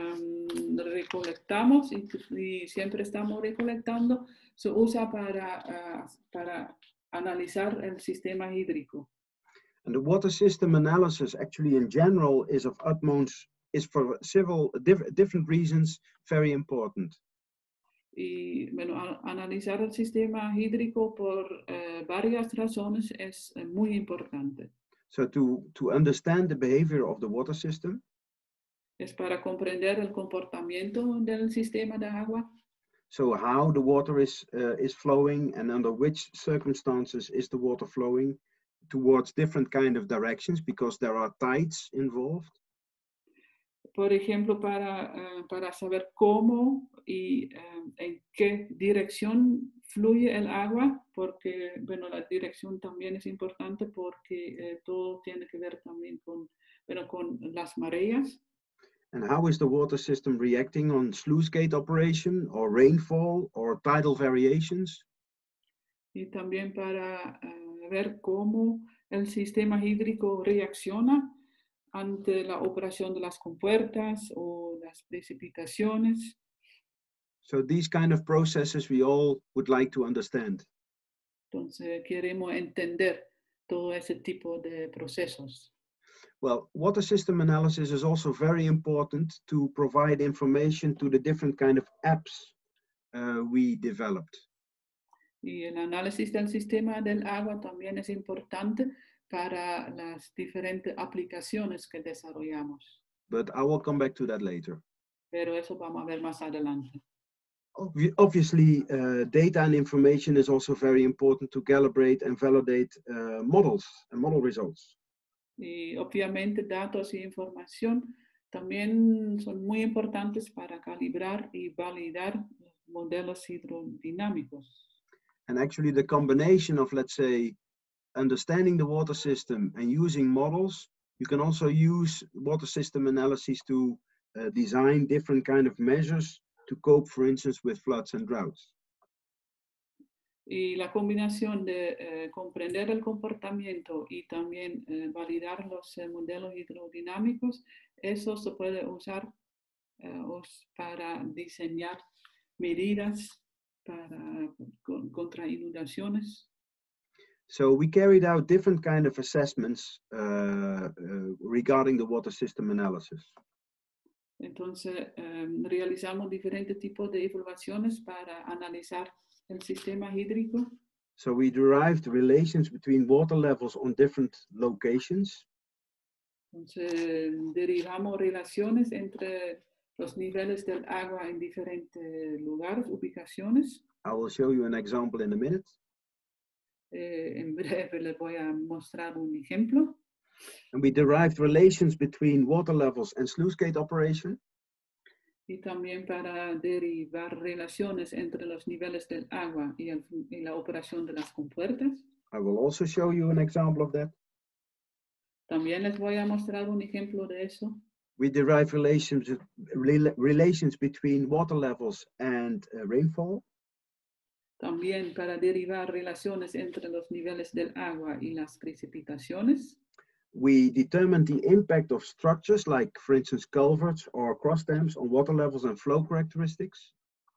recolectamos y siempre estamos recolectando se usa para analizar el sistema hídrico. And the water system analysis actually in general is for several different reasons very important. Y analizar el sistema hídrico por varias razones es muy importante. So to understand the behavior of the water system, es para comprender el comportamiento del sistema de agua. So how the water is flowing, and under which circumstances is the water flowing towards different kind of directions, because there are tides involved. Por ejemplo, para saber cómo y en qué dirección fluye el agua, porque la dirección también es importante porque todo tiene que ver también con las mareas. And how is the water system reacting on sluice gate operation, or rainfall, or tidal variations? Y también para ver cómo el sistema hídrico reacciona ante la operación de las compuertas o las precipitaciones. So these kind of processes we all would like to understand. Entonces queremos entender todo ese tipo de procesos. Well, water system analysis is also very important to provide information to the different kind of apps we developed. Y el análisis del sistema del agua también es importante para las diferentes aplicaciones que desarrollamos. But I will come back to that later. Pero eso vamos a ver más adelante. Obviously, data and information is also very important to calibrate and validate models and model results. Y obviamente datos y información también son muy importantes para calibrar y validar los modelos hidrodinámicos. And actually the combination of, let's say, understanding the water system and using models, you can also use water system analysis to design different kind of measures to cope, for instance, with floods and droughts. Y la combinación de comprender el comportamiento y también validar los modelos hidrodinámicos, eso se puede usar para diseñar medidas contra inundaciones. So we carried out different kind of assessments regarding the water system analysis. Entonces, realizamos diferentes tipos de evaluaciones para analizar el sistema hídrico. So we derived relations between water levels on different locations. Entonces, derivamos relaciones entre los niveles del agua en diferentes lugares, ubicaciones. I will show you an example in a minute. En breve les voy a mostrar un ejemplo. And we derived relations between water levels and sluice gate operation. Y también para derivar relaciones entre los niveles del agua y la operación de las compuertas. I will also show you an example of that. También les voy a mostrar un ejemplo de eso. We derive relations between water levels and rainfall. También para derivar relaciones entre los niveles del agua y las precipitaciones. We determined the impact of structures like, for instance, culverts or cross dams on water levels and flow characteristics.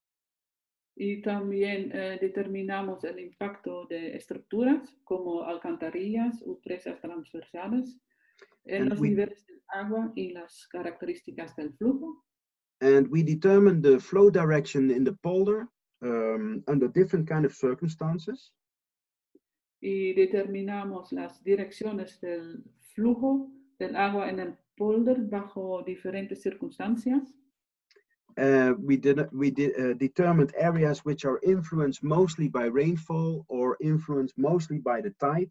Y también determinamos el impacto de estructuras como alcantarillas o presas transversales en los niveles del agua y las características del flujo. And we determined the flow direction in the polder under different kind of circumstances. Y determinamos las direcciones del flujo del agua en el polder bajo diferentes circunstancias. We determined areas which are influenced mostly by rainfall or influenced mostly by the tide.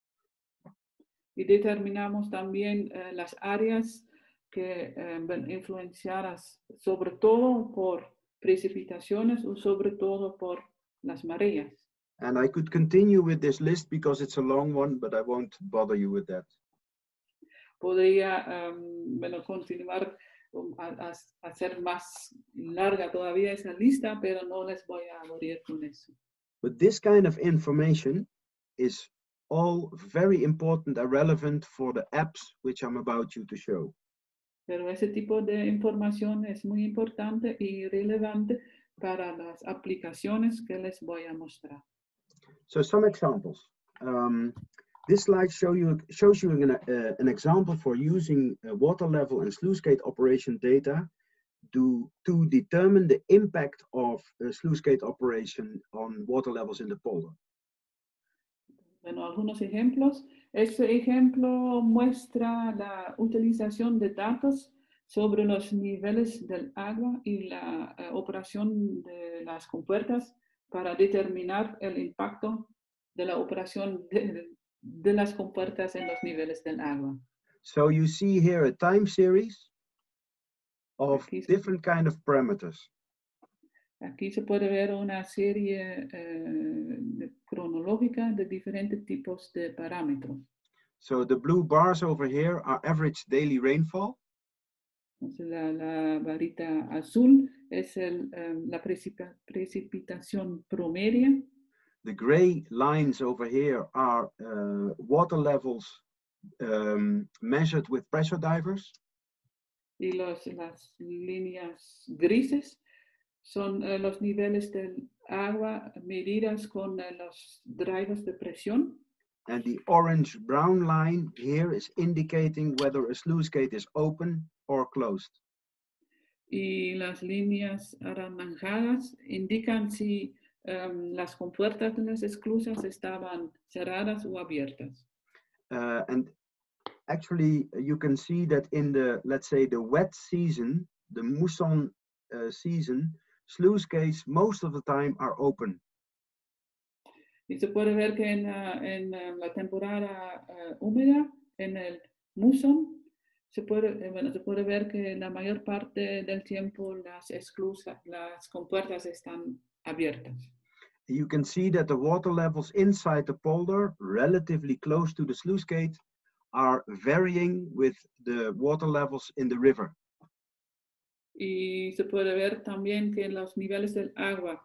Y determinamos también las áreas que ven influenciadas sobre todo por precipitaciones o sobre todo por las mareas. And I could continue with this list because it's a long one, but I won't bother you with that. Podría continuar a hacer más larga todavía esa lista, pero no les voy a aburrir con eso. But this kind of information is all very important and relevant for the apps which I'm about you to show. Pero ese tipo de información es muy importante y relevante para las aplicaciones que les voy a mostrar. So some examples. This slide shows you an example for using water level and sluice gate operation data to determine the impact of sluice gate operation on water levels in the polder. Bueno, algunos ejemplos. Este ejemplo muestra la utilización de datos sobre los niveles del agua y la operación de las compuertas para determinar el impacto de la operación de las compuertas en los niveles del agua. So you see here a time series of different kind of parameters. Aquí se puede ver una serie cronológica de diferentes tipos de parámetros. So the blue bars over here are average daily rainfall. Entonces la varita azul es la precipitación promedia. The gray lines over here are water levels measured with pressure divers. Y las líneas grises son los niveles del agua medidas con los drivers de presión. And the orange-brown line here is indicating whether a sluice gate is open or closed. Y las líneas anaranjadas indican si las compuertas de las esclusas estaban cerradas o abiertas. And actually, you can see that in the, let's say, the wet season, the mousson season, sluice gates most of the time are open. Y se puede ver que en la temporada húmeda, en el muson, se puede ver que la mayor parte del tiempo las esclusas, las compuertas están abiertas. You can see that the water levels inside the polder, relatively close to the sluice gate, are varying with the water levels in the river. Y se puede ver también que los niveles del agua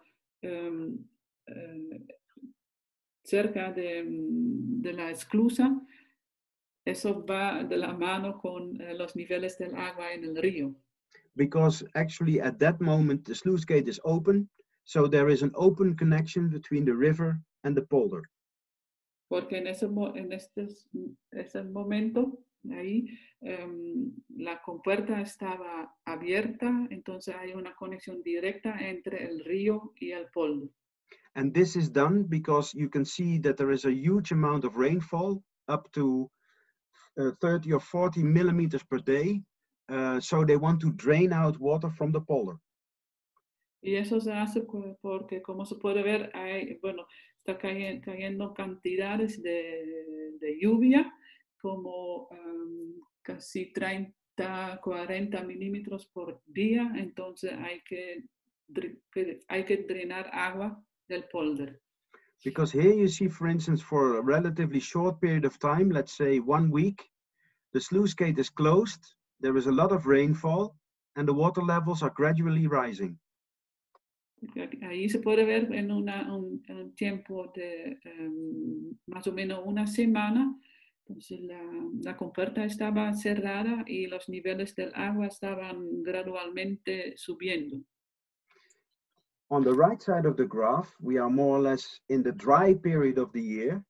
cerca de la esclusa, eso va de la mano con los niveles del agua en el río. Because actually at that moment the sluice gate is open, so there is an open connection between the river and the polder. Porque en ese momento, ahí, la compuerta estaba abierta, entonces hay una conexión directa entre el río y el polder. And this is done because you can see that there is a huge amount of rainfall, up to 30 or 40 millimeters per day. So they want to drain out water from the polder. Y eso se hace porque, como se puede ver, está cayendo cantidades de lluvia, como casi 30, 40 milímetros por día. Entonces hay que drenar agua del polder. Because here you see, for instance, for a relatively short period of time, let's say 1 week, the sluice gate is closed, there is a lot of rainfall, and the water levels are gradually rising. Ahí se puede ver en un tiempo de más o menos una semana. Entonces la compuerta estaba cerrada y los niveles del agua estaban gradualmente subiendo. On the right side of the graph, we are more or less in the dry period of the year.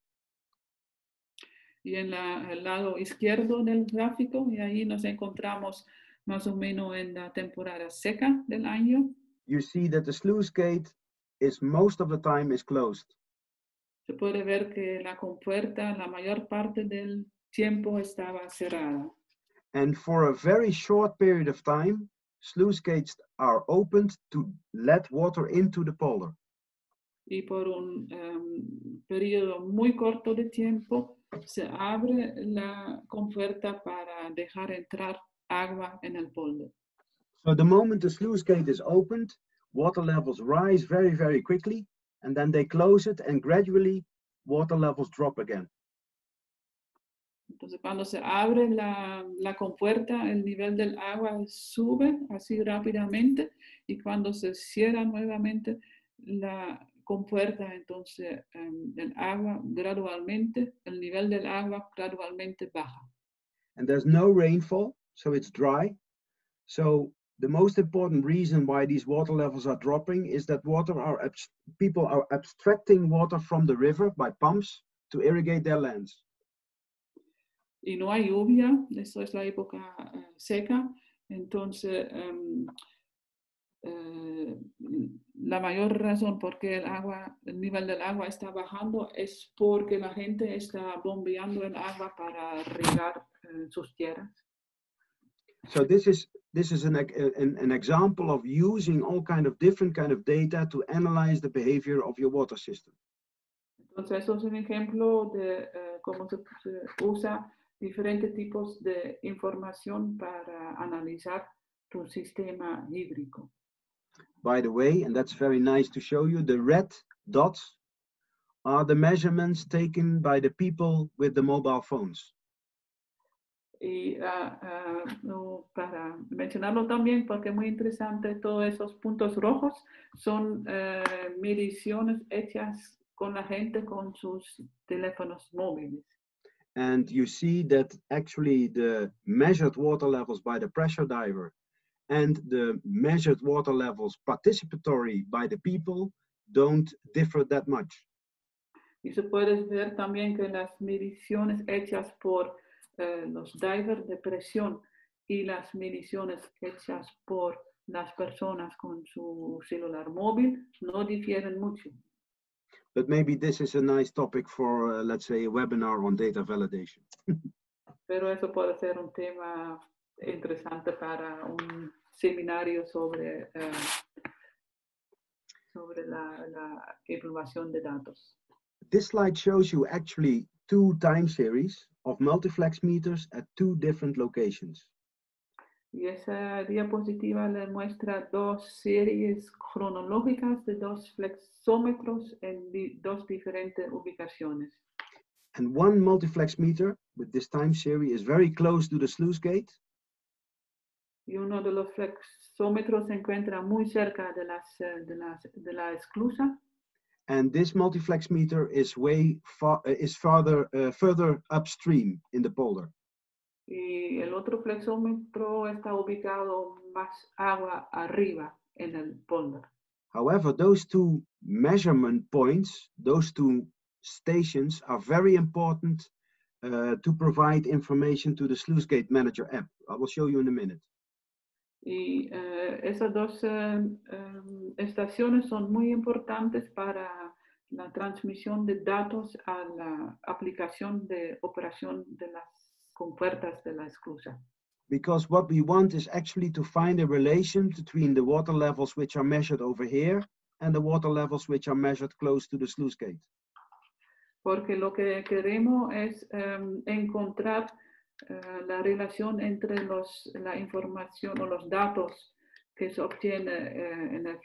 Y en el lado izquierdo del gráfico, y ahí nos encontramos más o menos en la temporada seca del año. You see that the sluice gate is most of the time is closed. Se puede ver que la compuerta la mayor parte del tiempo estaba cerrada. And for a very short period of time, sluice gates are opened to let water into the polder. Y por un periodo muy corto de tiempo se abre la compuerta para dejar entrar agua en el polder. So the moment the sluice gate is opened, water levels rise very, very quickly, and then they close it, and gradually water levels drop again. Entonces, cuando se abre la compuerta, el nivel del agua sube así rápidamente, y cuando se cierra nuevamente la compuerta, entonces el nivel del agua gradualmente baja. And there's no rainfall, so it's dry. So the most important reason why these water levels are dropping is that people are abstracting water from the river by pumps to irrigate their lands. Y no hay lluvia, eso es la época seca, entonces la mayor razón por qué el nivel del agua está bajando es porque la gente está bombeando el agua para regar sus tierras. So this is an example of using all different kind of data to analyze the behavior of your water system. Entonces eso es un ejemplo de cómo se usa diferentes tipos de información para analizar tu sistema hídrico. By the way, and that's very nice to show you, the red dots are the measurements taken by the people with the mobile phones. Y para mencionarlo también, porque es muy interesante, todos esos puntos rojos son mediciones hechas con la gente con sus teléfonos móviles. And you see that actually the measured water levels by the pressure diver and the measured water levels participatory by the people don't differ that much. Y se puede ver también que las mediciones hechas por los divers de presión y las mediciones hechas por las personas con su celular móvil no difieren mucho. But maybe this is a nice topic for, let's say, a webinar on data validation. Pero eso puede ser un tema interesante para un seminario sobre la evaluación de datos. This slide shows you actually two time series of multiflex meters at two different locations. Y esa diapositiva le muestra dos series cronológicas de dos flexómetros en dos diferentes ubicaciones. And one multiflex meter with this time series is very close to the sluice gate. Y uno de los flexómetros se encuentra muy cerca de la esclusa. And this multiflex meter is further upstream in the polder. Y el otro flexómetro está ubicado más agua arriba en el polder. However, those two measurement points, those two stations are very important to provide information to the Sluice Gate Manager app. I will show you in a minute. Y esas dos estaciones son muy importantes para la transmisión de datos a la aplicación de operación de las compuertas de la esclusa. Because what we want is actually to find a relation between the water levels which are measured over here and the water levels which are measured close to the sluice gate. Porque lo que queremos es encontrar la relación entre la información o los datos que se obtiene en el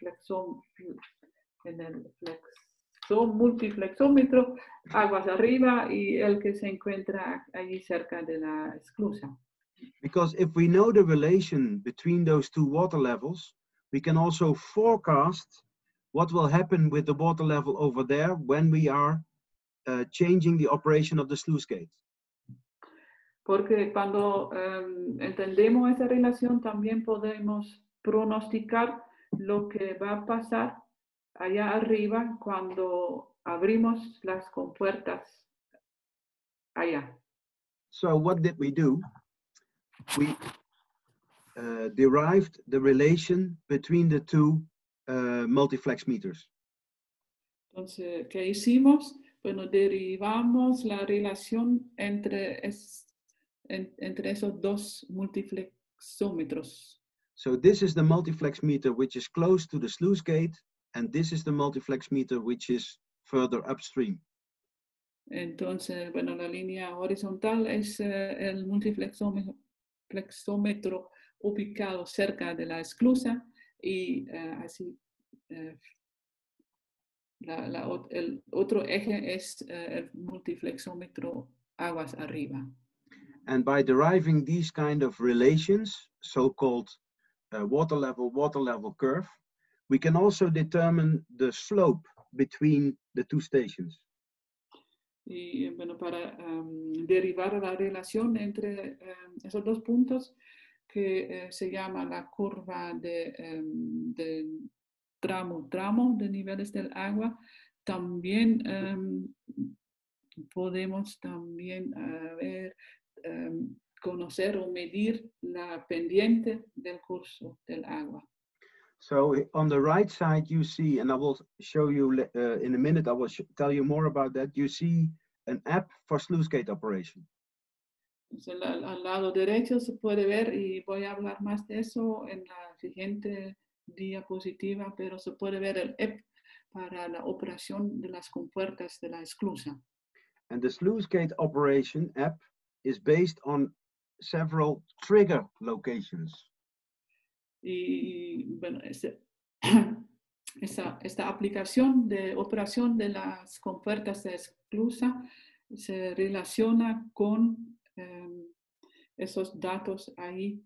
multiflexómetro aguas arriba y el que se encuentra allí cerca de la esclusa. Because if we know the relation between those two water levels, we can also forecast what will happen with the water level over there when we are changing the operation of the sluice gate. Porque cuando entendemos esa relación, también podemos pronosticar lo que va a pasar allá arriba cuando abrimos las compuertas allá. So what did we do? We derived the relation between the two multiflex meters. Entonces, ¿qué hicimos? Bueno, derivamos la relación entre esos dos multiflexómetros. So this is the multiflex meter which is close to the sluice gate, and this is the multiflex meter which is further upstream. Entonces, bueno, la línea horizontal es el multiflexómetro ubicado cerca de la esclusa y así el otro eje es el multiflexómetro aguas arriba. And by deriving these kind of relations, so-called water level curve, we can also determine the slope between the two stations. Y bueno, para derivar la relación entre esos dos puntos que se llama la curva de tramo de niveles del agua, también podemos también conocer o medir la pendiente del curso del agua. So on the right side, you see, and I will show you in a minute, I will tell you more about that. You see an app for sluice gate operation. Entonces, al lado derecho se puede ver, y voy a hablar más de eso en la siguiente diapositiva, pero se puede ver el app para la operación de las compuertas de la esclusa. And the sluice gate operation app is based on several trigger locations. Y bueno, esta aplicación de operación de las compuertas de esclusa se relaciona con esos datos ahí.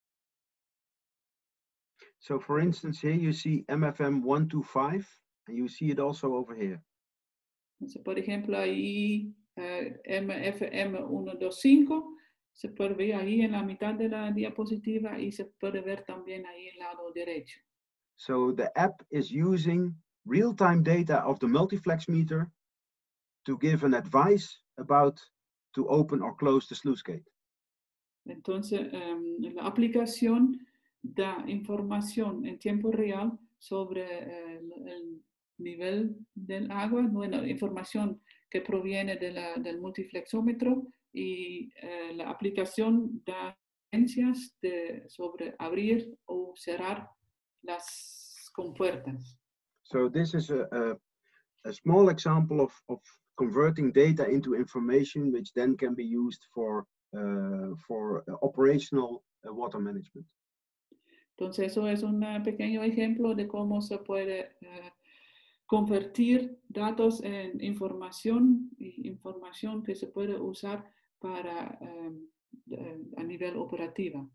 So for instance, here you see MFM 125, and you see it also over here. Entonces, por ejemplo, ahí MFM 125 se puede ver ahí en la mitad de la diapositiva y se puede ver también ahí el lado derecho. So the app is using real-time data of the multiflex meter to give an advice about to open or close the sluice gate. Entonces, la aplicación da información en tiempo real sobre el nivel del agua, bueno, información que proviene del multiflexómetro y la aplicación da sugerencias sobre abrir o cerrar las compuertas. So this is a small example of converting data into information, which then can be used for operational water management. Entonces, eso es un pequeño ejemplo de cómo se puede convertir datos en información y información que se puede usar para a nivel operativo.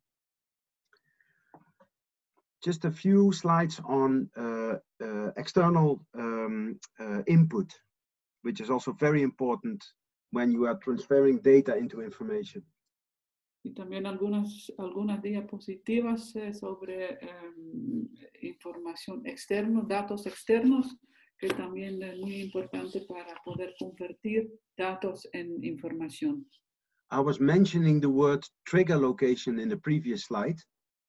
Just a few slides on external input, which is also very important when you are transferring data into information. Y también algunas diapositivas sobre información externa, datos externos, que también es muy importante para poder convertir datos en información. I was mentioning the word trigger location in the previous slide.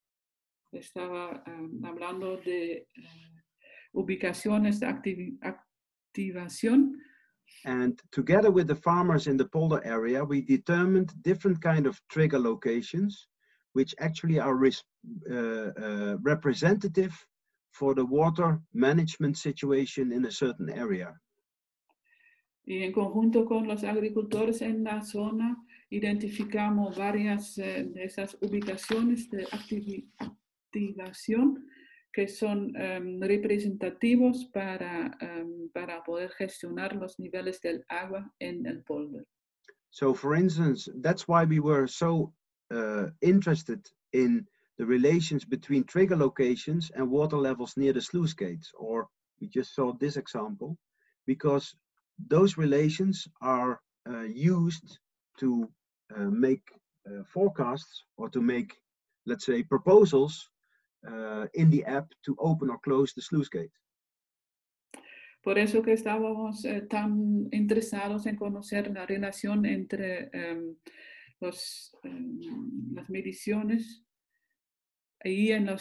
Estaba hablando de ubicaciones de activación. And together with the farmers in the polder area, we determined different kind of trigger locations, which actually are representative for the water management situation in a certain area. Y en conjunto con los agricultores en la zona, identificamos varias de esas ubicaciones de activación que son representativos para poder gestionar los niveles del agua en el polder. So for instance, that's why we were so interested in the relations between trigger locations and water levels near the sluice gates, or we just saw this example, because those relations are used to make forecasts or to make, let's say, proposals in the app to open or close the sluice gate. Por eso que estábamos tan interesados en conocer la relación entre las mediciones y en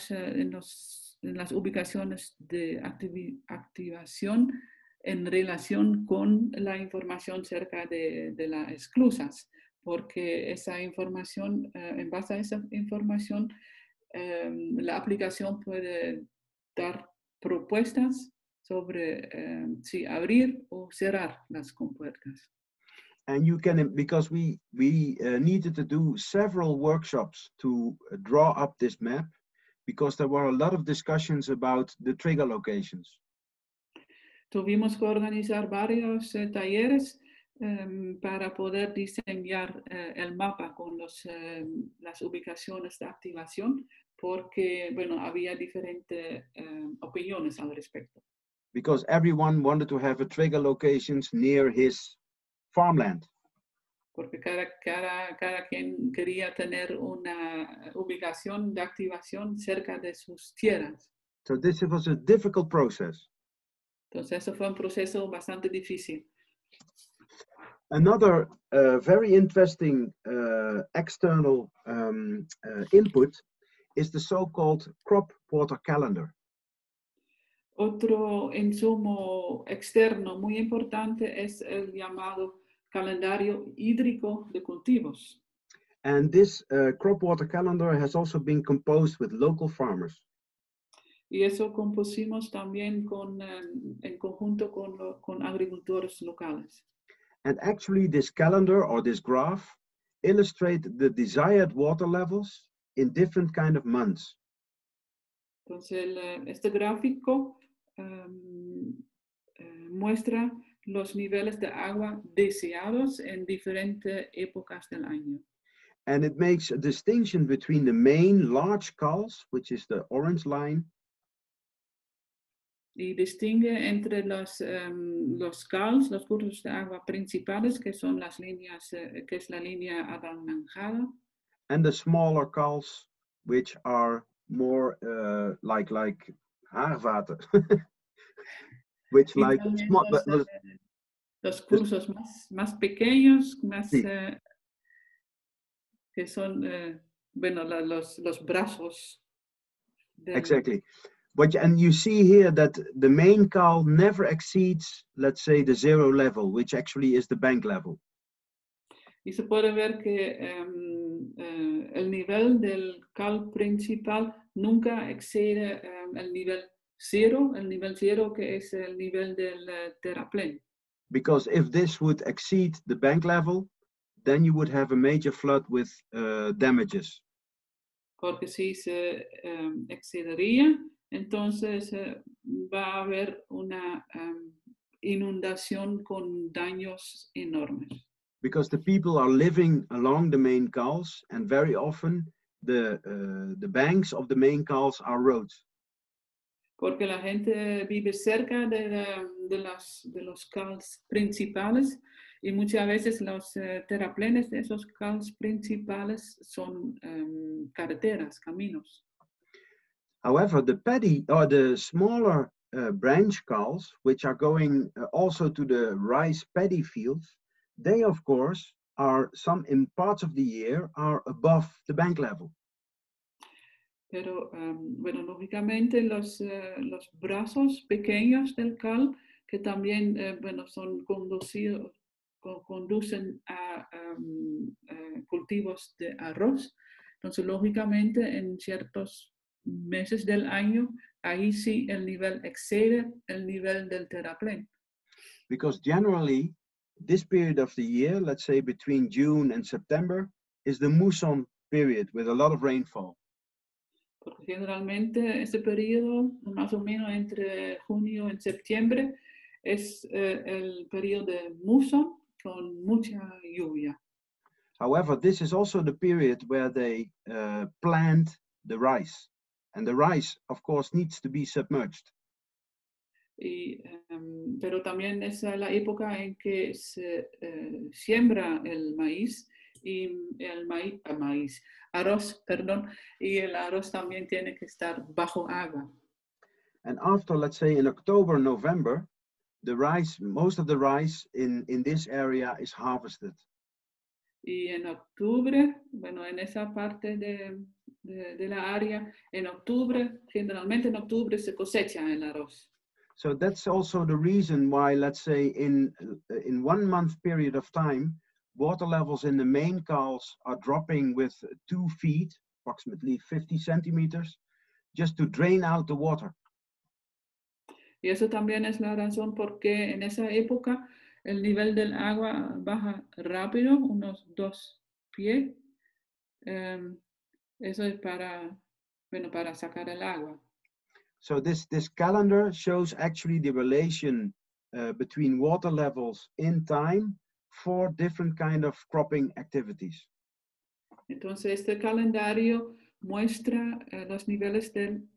las ubicaciones de activación en relación con la información cerca de las esclusas, porque esa información, en base a esa información, la aplicación puede dar propuestas sobre si abrir o cerrar las compuertas. And you can, because we needed to do several workshops to draw up this map, because there were a lot of discussions about the trigger locations. Tuvimos que organizar varios talleres para poder diseñar el mapa con las ubicaciones de activación, porque bueno, había diferentes opiniones al respecto. Because everyone wanted to have a trigger locations near his farmland. Porque cada quien quería tener una ubicación de activación cerca de sus tierras. So this was a difficult process. Entonces eso fue un proceso bastante difícil. Another very interesting external input is the so-called crop water calendar. Otro insumo externo muy importante es el llamado calendario hídrico de cultivos. And this crop water calendar has also been composed with local farmers. Y eso compusimos también en conjunto con agricultores locales. And actually this calendar or this graph illustrate the desired water levels in different kind of months. Entonces este gráfico muestra los niveles de agua deseados en diferentes épocas del año. And it makes a distinction between the main large culls, which is the orange line, y distingue entre los CALs, los cursos de agua principales, que son las líneas, que es la línea anaranjada, and the smaller culls, which are more like haarvaten, which like small, Los cursos más pequeños, Sí. que son, bueno, los brazos. Exactly. And you see here that the main call never exceeds, let's say, the 0 level, which actually is the bank level. Y se puede ver que el nivel del cal principal nunca excede el nivel 0 que es el nivel del terraplén. Because if this would exceed the bank level, then you would have a major flood with damages. Porque si se excedería, entonces va a haber una inundación con daños enormes. Because the people are living along the main canals, and very often the banks of the main canals are roads. Porque la gente vive cerca de los cals principales y muchas veces los terraplenes de esos cals principales son carreteras, caminos. However, the paddy or the smaller branch canals, which are going also to the rice paddy fields, they of course are some in parts of the year are above the bank level. Pero, bueno, lógicamente los brazos pequeños del cal, que también, bueno, son conducen a cultivos de arroz. Entonces, lógicamente, en ciertos meses del año, ahí sí el nivel excede el nivel del terraplén. Because generally, this period of the year, let's say between June and September, is the mousson period with a lot of rainfall. Porque generalmente ese periodo, más o menos entre junio y septiembre, es el periodo de muson con mucha lluvia. However, this is also the period where they plant the rice. And the rice, of course, needs to be submerged. Pero también es la época en que se siembra el maíz y arroz, perdón, y el arroz también tiene que estar bajo agua. And after, let's say, in October, November, the rice, most of the rice in this area is harvested. Y en octubre, bueno, en esa parte de la área, en octubre, generalmente en octubre se cosecha el arroz. So that's also the reason why, let's say, in 1 month period of time, water levels in the main canals are dropping with 2 feet, approximately 50 centimeters, just to drain out the water. Y eso también es la razón por qué en esa época el nivel del agua baja rápido, unos 2 pies. Eso es para sacar el agua. So this calendar shows actually the relation between water levels in time for different kind of cropping activities. Entonces este calendario muestra los niveles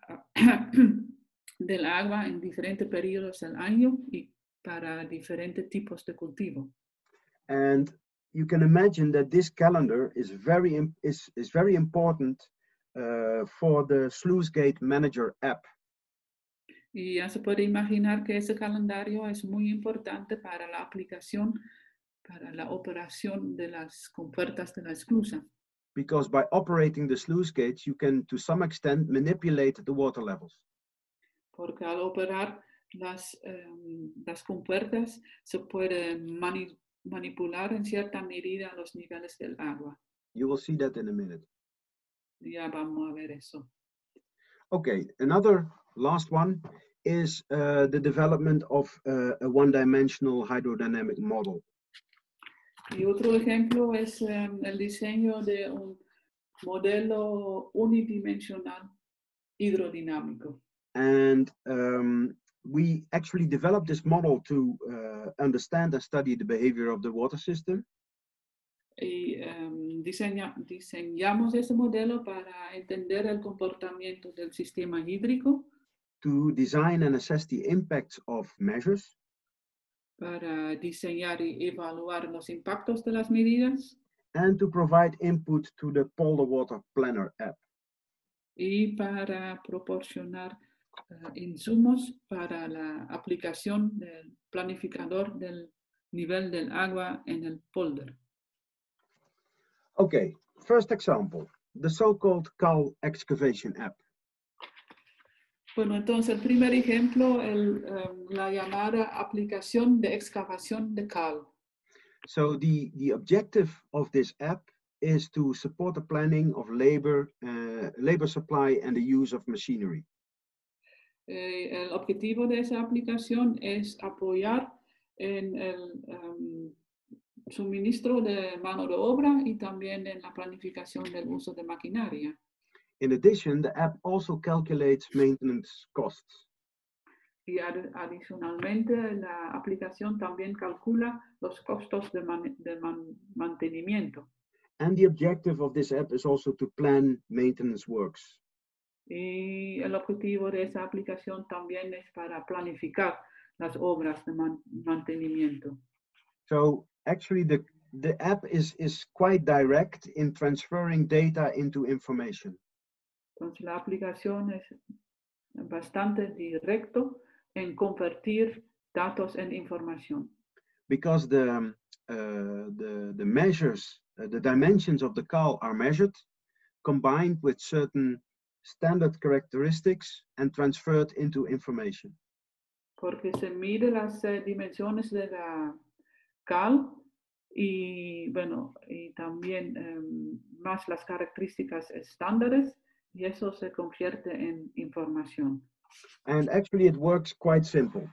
del agua en diferentes periodos del año y para diferentes tipos de cultivo. And you can imagine that this calendar is very important for the Sluicegate Manager app. Y ya se puede imaginar que ese calendario es muy importante para la aplicación, para la operación de las compuertas de la esclusa. Because by operating the sluice gates, you can, to some extent, manipulate the water levels. Porque al operar las compuertas se puede manipular en cierta medida los niveles del agua. You will see that in a minute. Ya vamos a ver eso. Okay, another last one is the development of a one-dimensional hydrodynamic model. Y otro ejemplo es el diseño de un modelo unidimensional hidrodinámico. And we actually developed this model to understand and study the behavior of the water system. Y diseñamos ese modelo para entender el comportamiento del sistema hídrico, to design and assess the impacts of measures, para diseñar y evaluar los impactos de las medidas, and to provide input to the Polder Water Planner app. y para proporcionar insumos para la aplicación del planificador del nivel del agua en el polder. Okay, first example, the so-called CAL excavation app. Bueno, entonces el primer ejemplo, la llamada aplicación de excavación de cal. So the objective of this app is to support the planning of labor supply and the use of machinery. El objetivo de esa aplicación es apoyar en el suministro de mano de obra y también en la planificación del uso de maquinaria. In addition, the app also calculates maintenance costs. Y adicionalmente, la aplicación también calcula los costos de mantenimiento. And the objective of this app is also to plan maintenance works. Y el objetivo de esa aplicación también es para planificar las obras de mantenimiento. So actually the app is quite direct in transferring data into information. Entonces la aplicación es bastante directo en convertir datos en información. Because the measures, the dimensions of the cal are measured, combined with certain standard characteristics and transferred into information. Porque se mide las dimensiones de la cal y, bueno, y también más las características estándares y eso se convierte en información. And actually it works quite simple.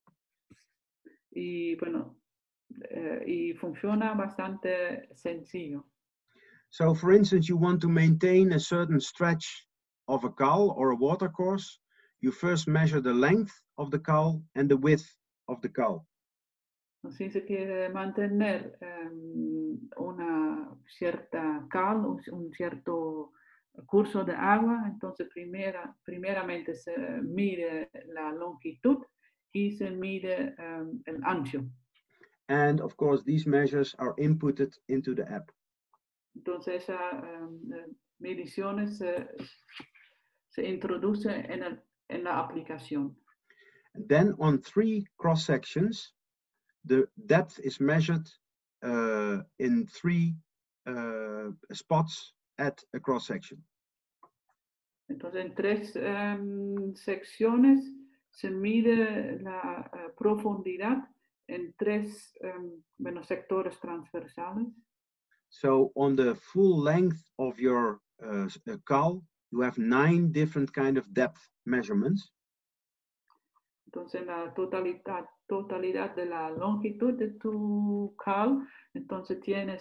Y, bueno, y funciona bastante sencillo. So for instance, you want to maintain a certain stretch of a cal or a watercourse, you first measure the length of the cal and the width of the cal. Si se quiere mantener una cierta cal, un cierto curso de agua, entonces primeramente se mide la longitud y se mide el ancho. And of course, these measures are inputted into the app. Entonces esas mediciones se introducen en la aplicación. And then on 3 cross sections, the depth is measured in 3 spots at a cross section. Entonces en 3 secciones se mide la profundidad en 3 sectores transversales. So on the full length of your cal, you have 9 different kind of depth measurements. Entonces la totalidad de la longitud de tu cal, entonces tienes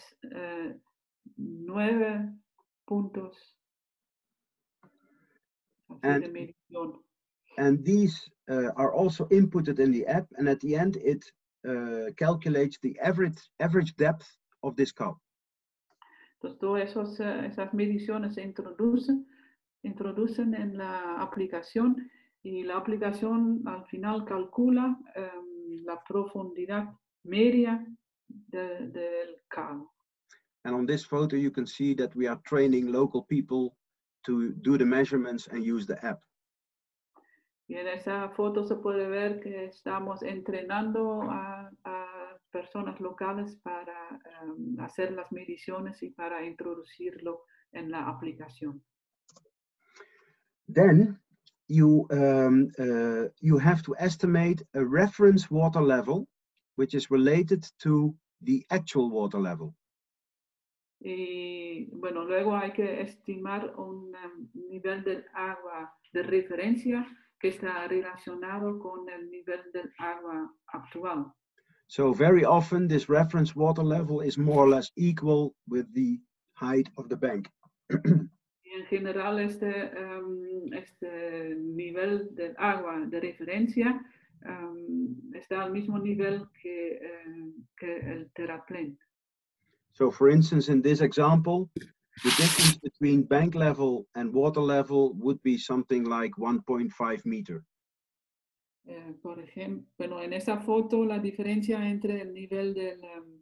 9 puntos de medición. And these are also inputted in the app, and at the end it calculates the average depth of this cal. Entonces todas esas mediciones se introducen en la aplicación y la aplicación al final calcula la profundidad media del cal. And on this photo you can see that we are training local people to do the measurements and use the app. Y en esa foto se puede ver que estamos entrenando a personas locales para hacer las mediciones y para introducirlo en la aplicación. Then you have to estimate a reference water level, which is related to the actual water level. Y bueno, luego hay que estimar un nivel del agua de referencia que está relacionado con el nivel del agua actual. So very often this reference water level is more or less equal with the height of the bank. Y en general este nivel del agua de referencia está al mismo nivel que el terraplén. So for instance, in this example, the difference between bank level and water level would be something like 1.5 meter. Por ejemplo, bueno, en esa foto la diferencia entre el nivel del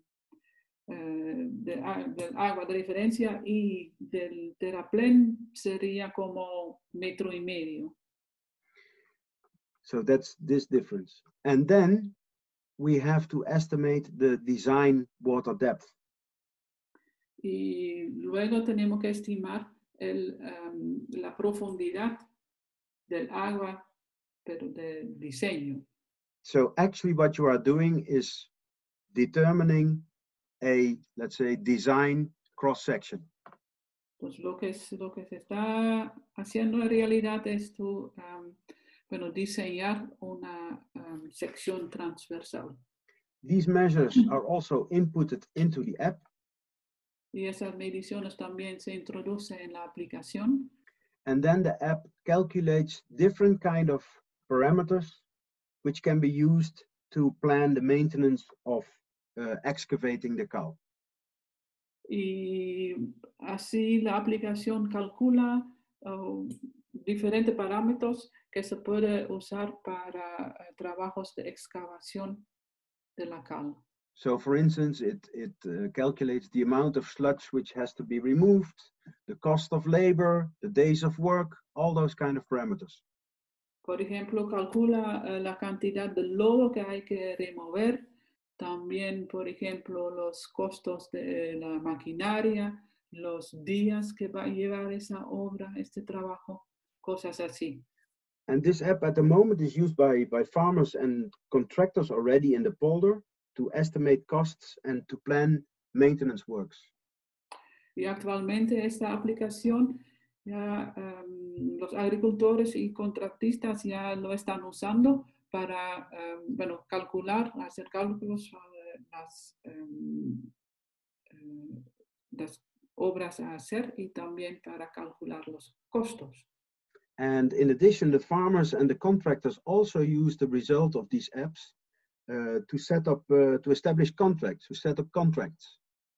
agua de referencia y del terraplén sería como 1,5 metros. So that's this difference. And then we have to estimate the design water depth. Y luego tenemos que estimar la profundidad del agua, pero de diseño. So actually what you are doing is determining a, let's say, design cross-section. Pues lo que se está haciendo en realidad es diseñar una sección transversal. These measures are also inputted into the app. Y esas mediciones también se introducen en la aplicación. And then the app calculates different kind of parameters which can be used to plan the maintenance of excavating the cal. Y así la aplicación calcula diferentes parámetros que se puede usar para trabajos de excavación de la cal. So for instance, it calculates the amount of sludge which has to be removed, the cost of labor, the days of work, all those kind of parameters. Por ejemplo, calcula la cantidad de lodo que hay que remover, también, por ejemplo, los costos de la maquinaria, los días que va a llevar esa obra, este trabajo, cosas así. And this app at the moment is used by farmers and contractors already in the polder to estimate costs and to plan maintenance works. Y actualmente esta aplicación ya los agricultores y contratistas ya lo están usando para calcular, hacer cálculos sobre las obras a hacer y también para calcular los costos. And in addition, the farmers and the contractors also use the result of these apps to establish contracts, to set up contracts.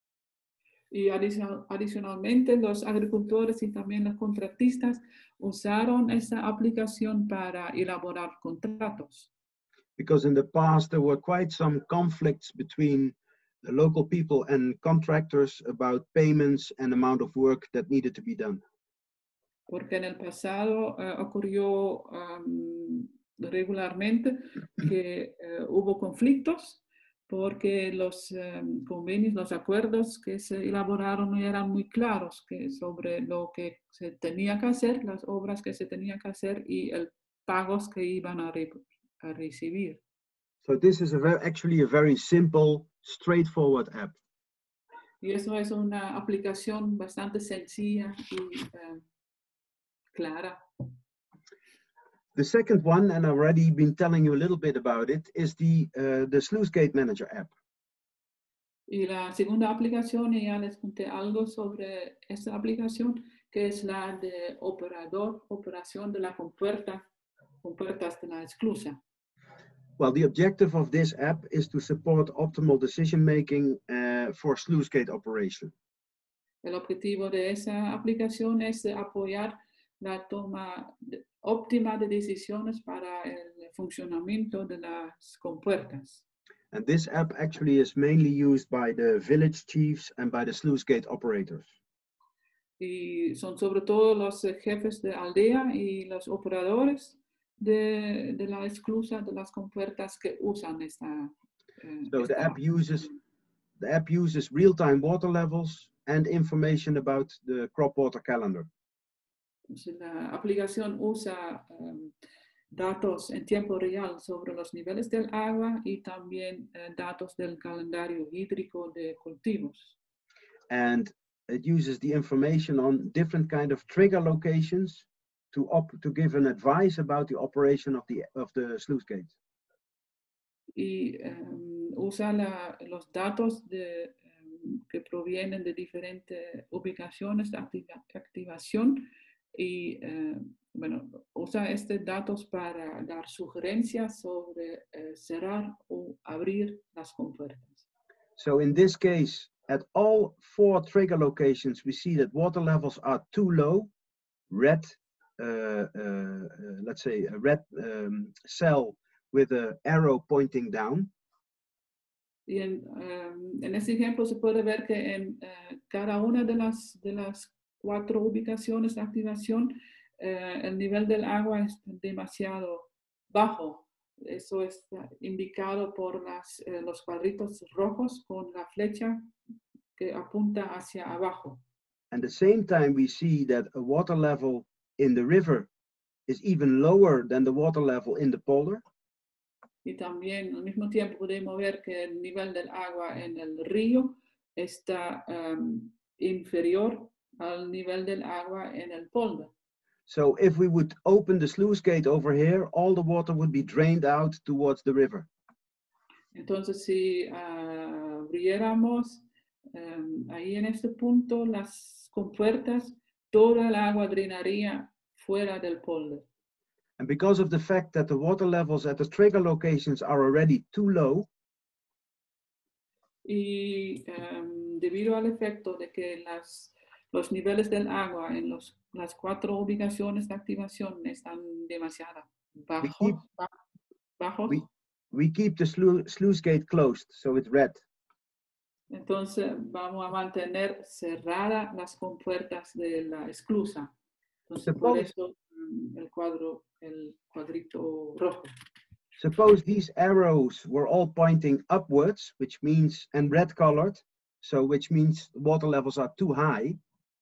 Y adicionalmente, los agricultores y también los contratistas usaron esta aplicación para elaborar contratos. Because in the past, there were quite some conflicts between the local people and contractors about payments and amount of work that needed to be done. Porque en el pasado ocurrió regularmente que hubo conflictos porque los convenios, los acuerdos que se elaboraron no eran muy claros sobre lo que se tenía que hacer, las obras que se tenían que hacer y el pagos que iban a recibir. So this is actually a very simple, straightforward app. Y eso es una aplicación bastante sencilla y clara. The second one, and I've already been telling you a little bit about it, is the Sluice Gate Manager app. Y la segunda aplicación, ya les conté algo sobre esta aplicación, que es la de operación de la compuertas de la esclusa. Well, the objective of this app is to support optimal decision-making for sluice gate operation. El objetivo de esa aplicación es apoyar la toma óptima de decisiones para el funcionamiento de las compuertas. And this app actually is mainly used by the village chiefs and by the sluice gate operators. Y son sobre todo los jefes de aldea y los operadores de la esclusa, de las compuertas que usan esta. So the app uses real-time water levels and information about the crop water calendar. Entonces, la aplicación usa datos en tiempo real sobre los niveles del agua y también datos del calendario hídrico de cultivos. And it uses the information on different kind of trigger locations to give an advice about the operation of the sluice gate. Y usa los datos que provienen de diferentes ubicaciones de activación y usa estos datos para dar sugerencias sobre cerrar o abrir las compuertas. So in this case, at all 4 trigger locations, we see that water levels are too low. Red, let's say a red cell with an arrow pointing down. Y en este ejemplo se puede ver que en cada una de las 4 ubicaciones de activación, el nivel del agua es demasiado bajo Eso es indicado por los cuadritos rojos con la flecha que apunta hacia abajo. And at the same time, we see that a water level in the river is even lower than the water level in the polder. Y también al mismo tiempo podemos ver que el nivel del agua en el río está inferior al nivel del agua en el polder. So if we would open the sluice gate over here, all the water would be drained out towards the river. Entonces, si abriéramos ahí en este punto las compuertas, toda el agua drenaría fuera del polder. And because of the fact that the water levels at the trigger locations are already too low, Y debido al efecto de que los niveles del agua en las 4 ubicaciones de activación están demasiado bajos, we keep the sluice gate closed, so it's red. entonces vamos a mantener cerradas las compuertas de la esclusa. Entonces, por eso el cuadrito rojo. Suppose these arrows were all pointing upwards, which means, and red colored, so which means water levels are too high.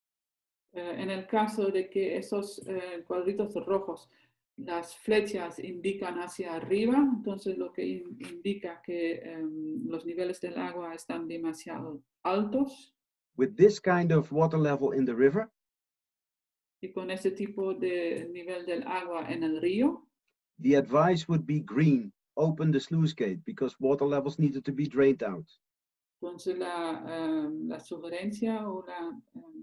En el caso de que esos cuadritos rojos, las flechas indican hacia arriba, entonces lo que indica que los niveles del agua están demasiado altos. With this kind of water level in the river, y con ese tipo de nivel del agua en el río, the advice would be green, open the sluice gate, because water levels needed to be drained out. entonces la sugerencia o la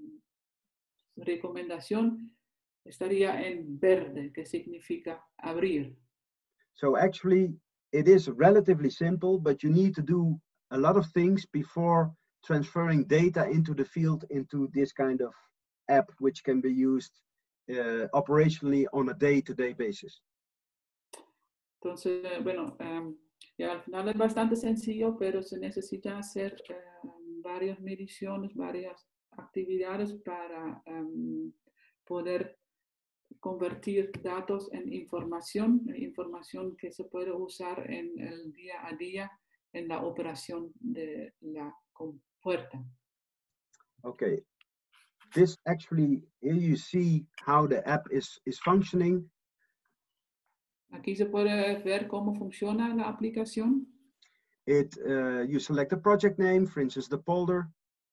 recomendación estaría en verde, que significa abrir. So actually, it is relatively simple, but you need to do a lot of things before transferring data into the field into this kind of app, which can be used operationally on a day-to-day basis. Entonces, bueno, ya al final es bastante sencillo, pero se necesita hacer varias mediciones, varias actividades para poder convertir datos en información que se puede usar en el día a día en la operación de la compuerta. Okay, this actually, here you see how the app is functioning. Aquí se puede ver cómo funciona la aplicación. You select a project name, for instance, the polder.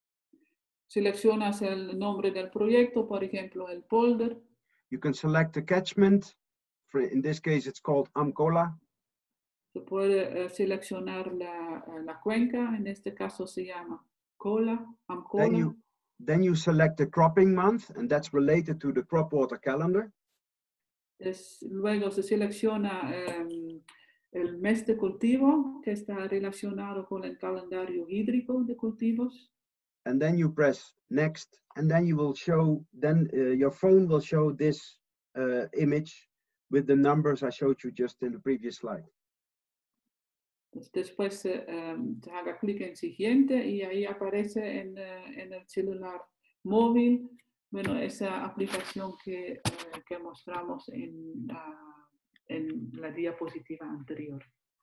Seleccionas el nombre del proyecto, por ejemplo, el polder. You can select a catchment. In this case, it's called Amcola. Se puede seleccionar la cuenca, en este caso se llama Amcola. Then you select the cropping month, and that's related to the crop water calendar. Luego se selecciona el mes de cultivo, que está relacionado con el calendario hídrico de cultivos. And then you press next, and then you will show, your phone will show this image with the numbers I showed you just in the previous slide. Después se haga clic en siguiente y ahí aparece en el celular móvil, bueno, esa aplicación que mostramos en la diapositiva anterior.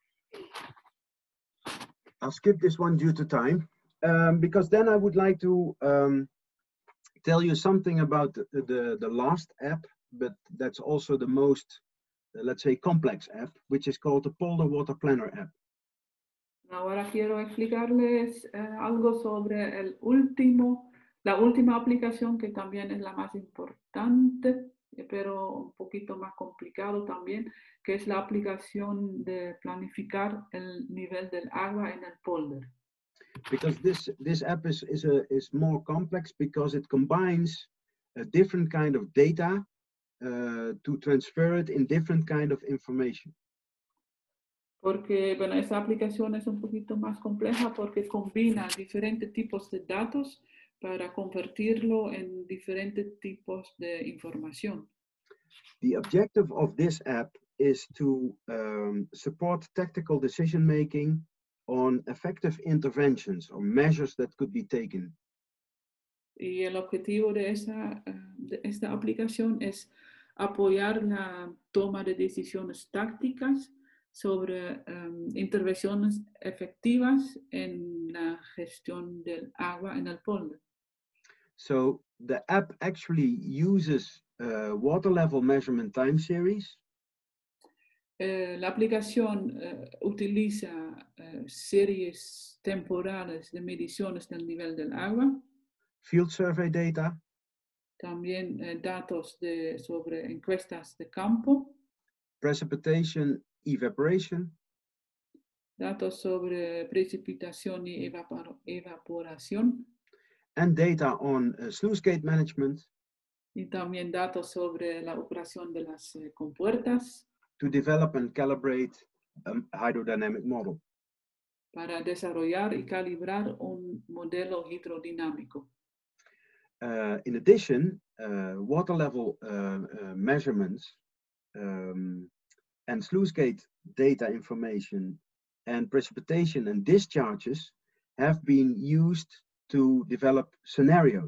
I'll skip this one due to time, because then I would like to tell you something about the last app, but that's also the most, let's say, complex app, which is called the Polder Water Planner app. Ahora quiero explicarles algo sobre la última aplicación, que también es la más importante, pero un poquito más complicado también, que es la aplicación de planificar el nivel del agua en el polder. Because this app is more complex because it combines a different kind of data to transfer it in different kind of information. Porque, bueno, esa aplicación es un poquito más compleja porque combina diferentes tipos de datos para convertirlo en diferentes tipos de información. The objective of this app is to support tactical decision making on effective interventions or measures that could be taken. Y el objetivo de esta aplicación es apoyar la toma de decisiones tácticas sobre intervenciones efectivas en la gestión del agua en el polder. So the app actually uses water level measurement time series. La aplicación utiliza series temporales de mediciones del nivel del agua, Field survey data, también datos sobre encuestas de campo, precipitation, evaporation, datos sobre precipitación y evaporación, and data on sluice gate management y también datos sobre la operación de las compuertas to develop and calibrate a hydrodynamic model. para desarrollar y calibrar un modelo hidrodinámico. In addition, water level measurements and sluice gate data information and precipitation and discharges have been used to develop scenarios.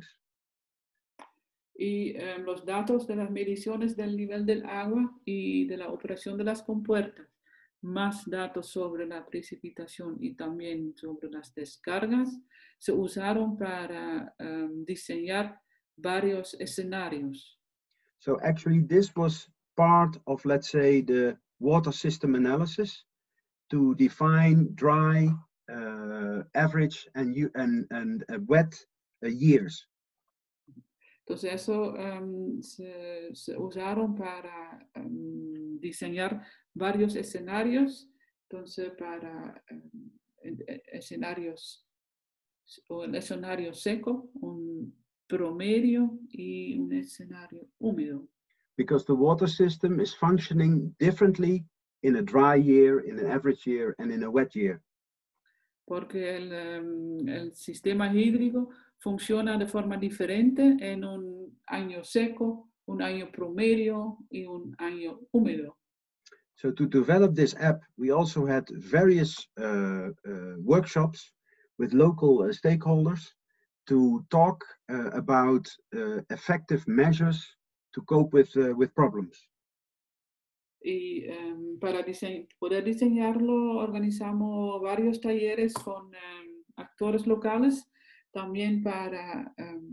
Y los datos de las mediciones del nivel del agua y de la operación de las compuertas, más datos sobre la precipitación y también sobre las descargas, se usaron para diseñar varios escenarios. So actually this was part of, let's say, the water system analysis to define dry, average and wet years. Entonces eso se usaron para diseñar varios escenarios, entonces para escenarios, un escenario seco, un promedio y un escenario húmedo. Because the water system is functioning differently in a dry year, in an average year, and in a wet year. Porque el sistema hídrico funciona de forma diferente en un año seco, un año promedio y un año húmedo. So to develop this app, we also had various workshops with local stakeholders to talk about effective measures to cope with problems. Y para poder diseñarlo, organizamos varios talleres con actores locales, también para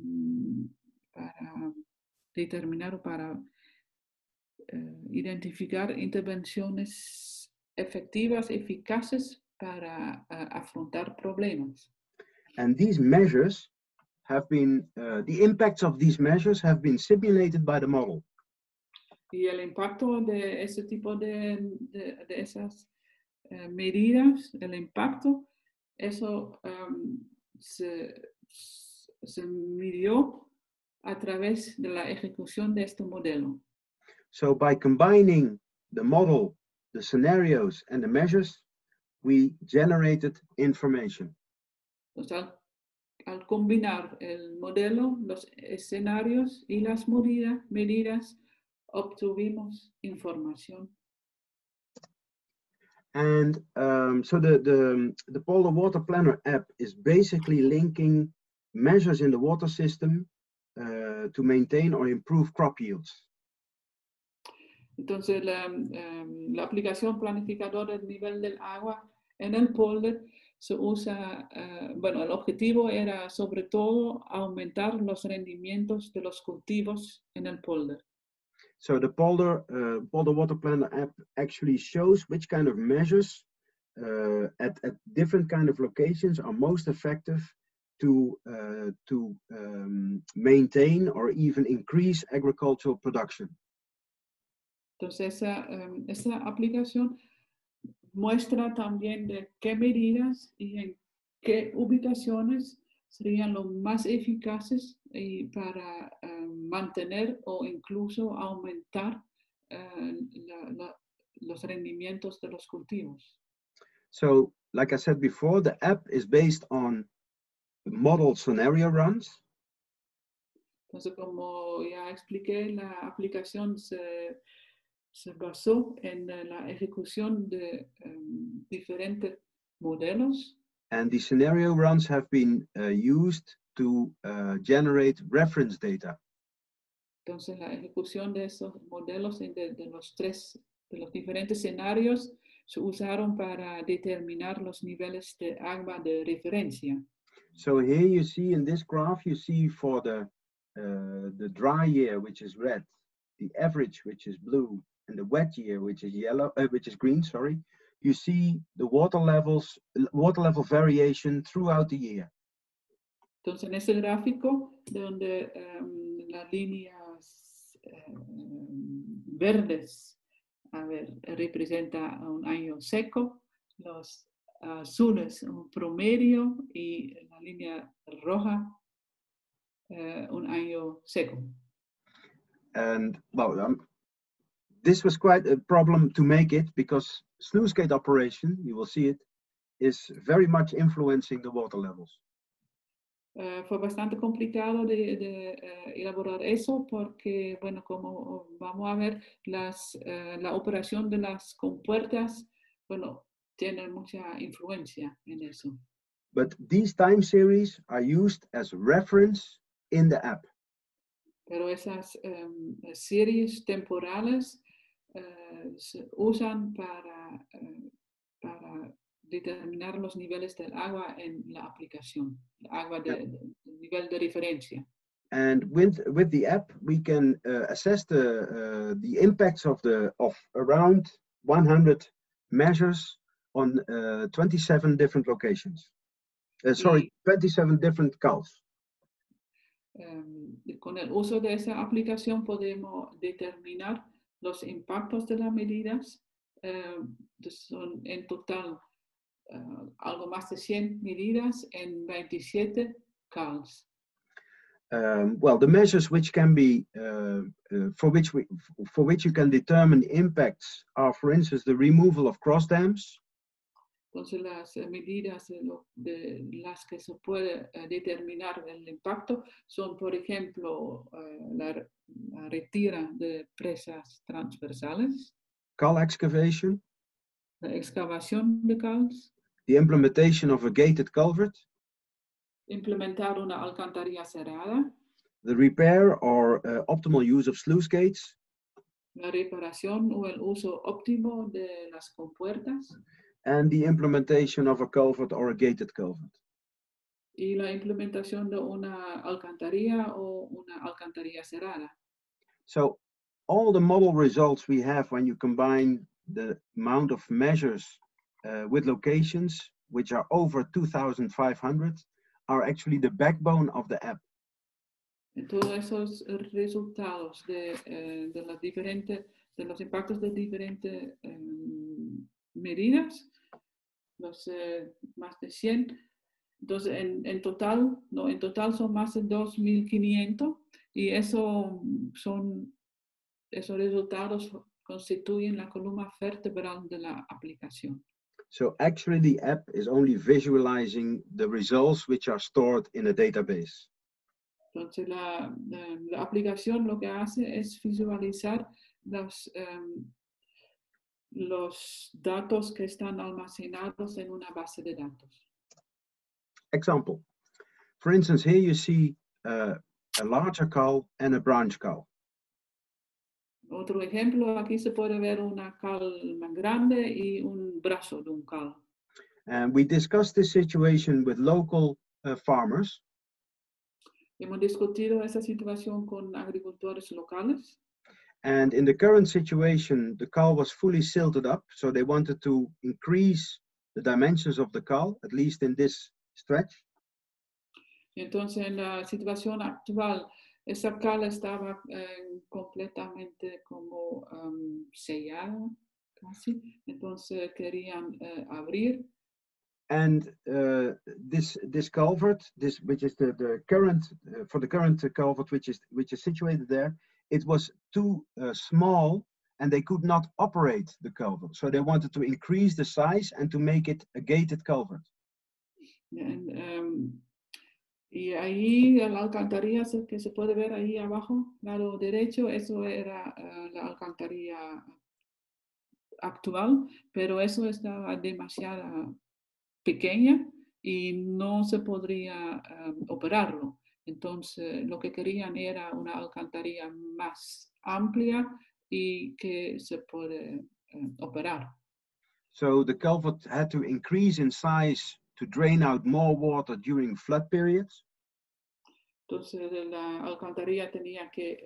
determinar o para identificar intervenciones efectivas, eficaces para afrontar problemas. And these measures have been, the impacts of these measures have been simulated by the model. Y el impacto de ese tipo de esas medidas, el impacto, eso se midió a través de la ejecución de este modelo. So by combining the model, the scenarios, and the measures, we generated information. Entonces, al combinar el modelo, los escenarios y las medidas, obtuvimos información. And so the Polar Water Planner app is basically linking measures in the water system to maintain or improve crop yields. Entonces, la aplicación planificadora del nivel del agua en el polder se usa, bueno, el objetivo era sobre todo aumentar los rendimientos de los cultivos en el polder. So the Polar Water Planner app actually shows which kind of measures at different kind of locations are most effective to maintain or even increase agricultural production. Entonces, esa aplicación muestra también de qué medidas y en qué ubicaciones serían los más eficaces para mantener o incluso aumentar los rendimientos de los cultivos. So, like I said before, the app is based on model scenario runs. Entonces, como ya expliqué, la aplicación se basó en la ejecución de diferentes modelos. And the scenario runs have been used to generate reference data. Entonces, la ejecución de esos modelos de los diferentes escenarios se usaron para determinar los niveles de agua de referencia. So here you see in this graph, you see for the dry year, which is red, the average, which is blue, and the wet year, which is yellow, which is green, sorry. You see the water level variation throughout the year. Entonces, en ese gráfico, donde las líneas verdes, representa un año seco, los azules un promedio y la línea roja un año seco. And well, this was quite a problem to make it because sluice gate operation, you will see it, is very much influencing the water levels. Fue bastante complicado de elaborar eso porque, bueno, como vamos a ver, la operación de las compuertas, bueno, tiene mucha influencia en eso. But these time series are used as reference in the app. Pero esas series temporales se usan para determinar los niveles del agua en la aplicación, agua del nivel de referencia. And with the app, we can assess the impacts of around 100 measures on 27 different locations. 27 different calls. Con el uso de esa aplicación podemos determinar los impactos de las medidas. Son en total algo más de 100 medidas en 27 calls. Well, the measures which can be for which you can determine impacts are, for instance, the removal of cross dams. Entonces, las medidas de las que se puede determinar el impacto son, por ejemplo, la retira de presas transversales, Cal excavation, la excavación de cals, the implementation of a gated culvert, implementar una alcantarilla cerrada, the repair or optimal use of sluice gates, la reparación o el uso óptimo de las compuertas, and the implementation of a culvert or a gated culvert. Y la implementación de una alcantarilla o una alcantarilla cerrada. So all the model results we have when you combine the amount of measures with locations, which are over 2,500, are actually the backbone of the app. Todos esos resultados de los impactos de diferentes medidas, los más de 100. Entonces, en total son más de 2.500 y esos resultados constituyen la columna vertebral de la aplicación. So actually the app is only visualizing the results which are stored in a database. Entonces, la aplicación lo que hace es visualizar los datos que están almacenados en una base de datos. Example. For instance, here you see a larger cal and a branch cal. Otro ejemplo, aquí se puede ver una cal más grande y un brazo de un cal. And we discussed this situation with local farmers. Hemos discutido esa situación con agricultores locales. And in the current situation, the cal was fully silted up, so they wanted to increase the dimensions of the cal, at least in this stretch. Entonces, en la situación actual, esa cal estaba completamente como sellada, casi. Entonces, querían abrir. And this culvert, which is the current for the current culvert, which is situated there, it was too small, and they could not operate the culvert. So they wanted to increase the size and to make it a gated culvert. Y ahí la alcantarilla que se puede ver ahí abajo, lado derecho, eso era la alcantarilla actual, pero eso estaba demasiado pequeña y no se podría operarlo. Entonces, lo que querían era una alcantarilla más amplia y que se puede operar. So the culvert had to increase in size to drain out more water during flood periods. Entonces la alcantarilla tenía que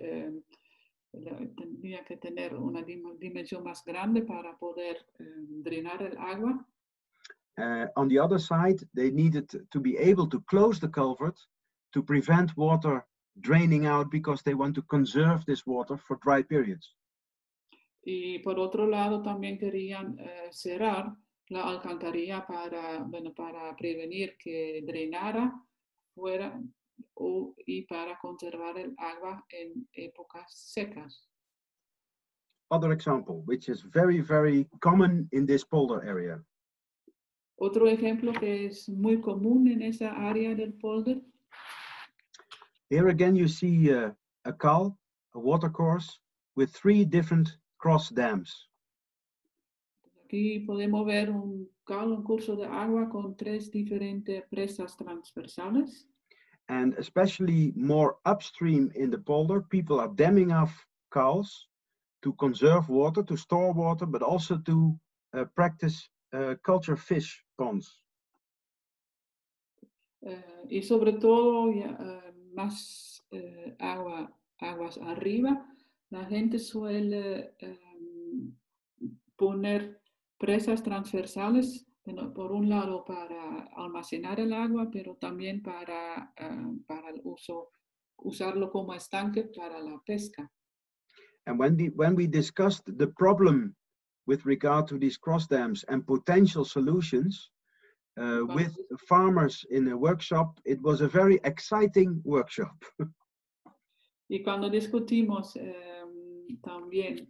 tener una dimensión más grande para poder drenar el agua. On the other side, they needed to be able to close the culvert to prevent water draining out because they want to conserve this water for dry periods. Y por otro lado también querían cerrar la alcantarilla para prevenir que drenara fuera y para conservar el agua en épocas secas. Other example, which is very, very common in this polder area. Otro ejemplo que es muy común en esa área del polder. Here again you see a CAL, a watercourse, with 3 different cross dams. Aquí podemos ver un curso de agua con 3 diferentes presas transversales. And especially more upstream in the polder, people are damming off CALs to conserve water, to store water, but also to practice culture fish ponds. Y sobre todo, más aguas arriba, la gente suele poner presas transversales, por un lado para almacenar el agua, pero también para el usarlo como estanque para la pesca. And when we discussed the problem with regard to these cross dams and potential solutions with farmers in a workshop, it was a very exciting workshop. Y cuando discutimos también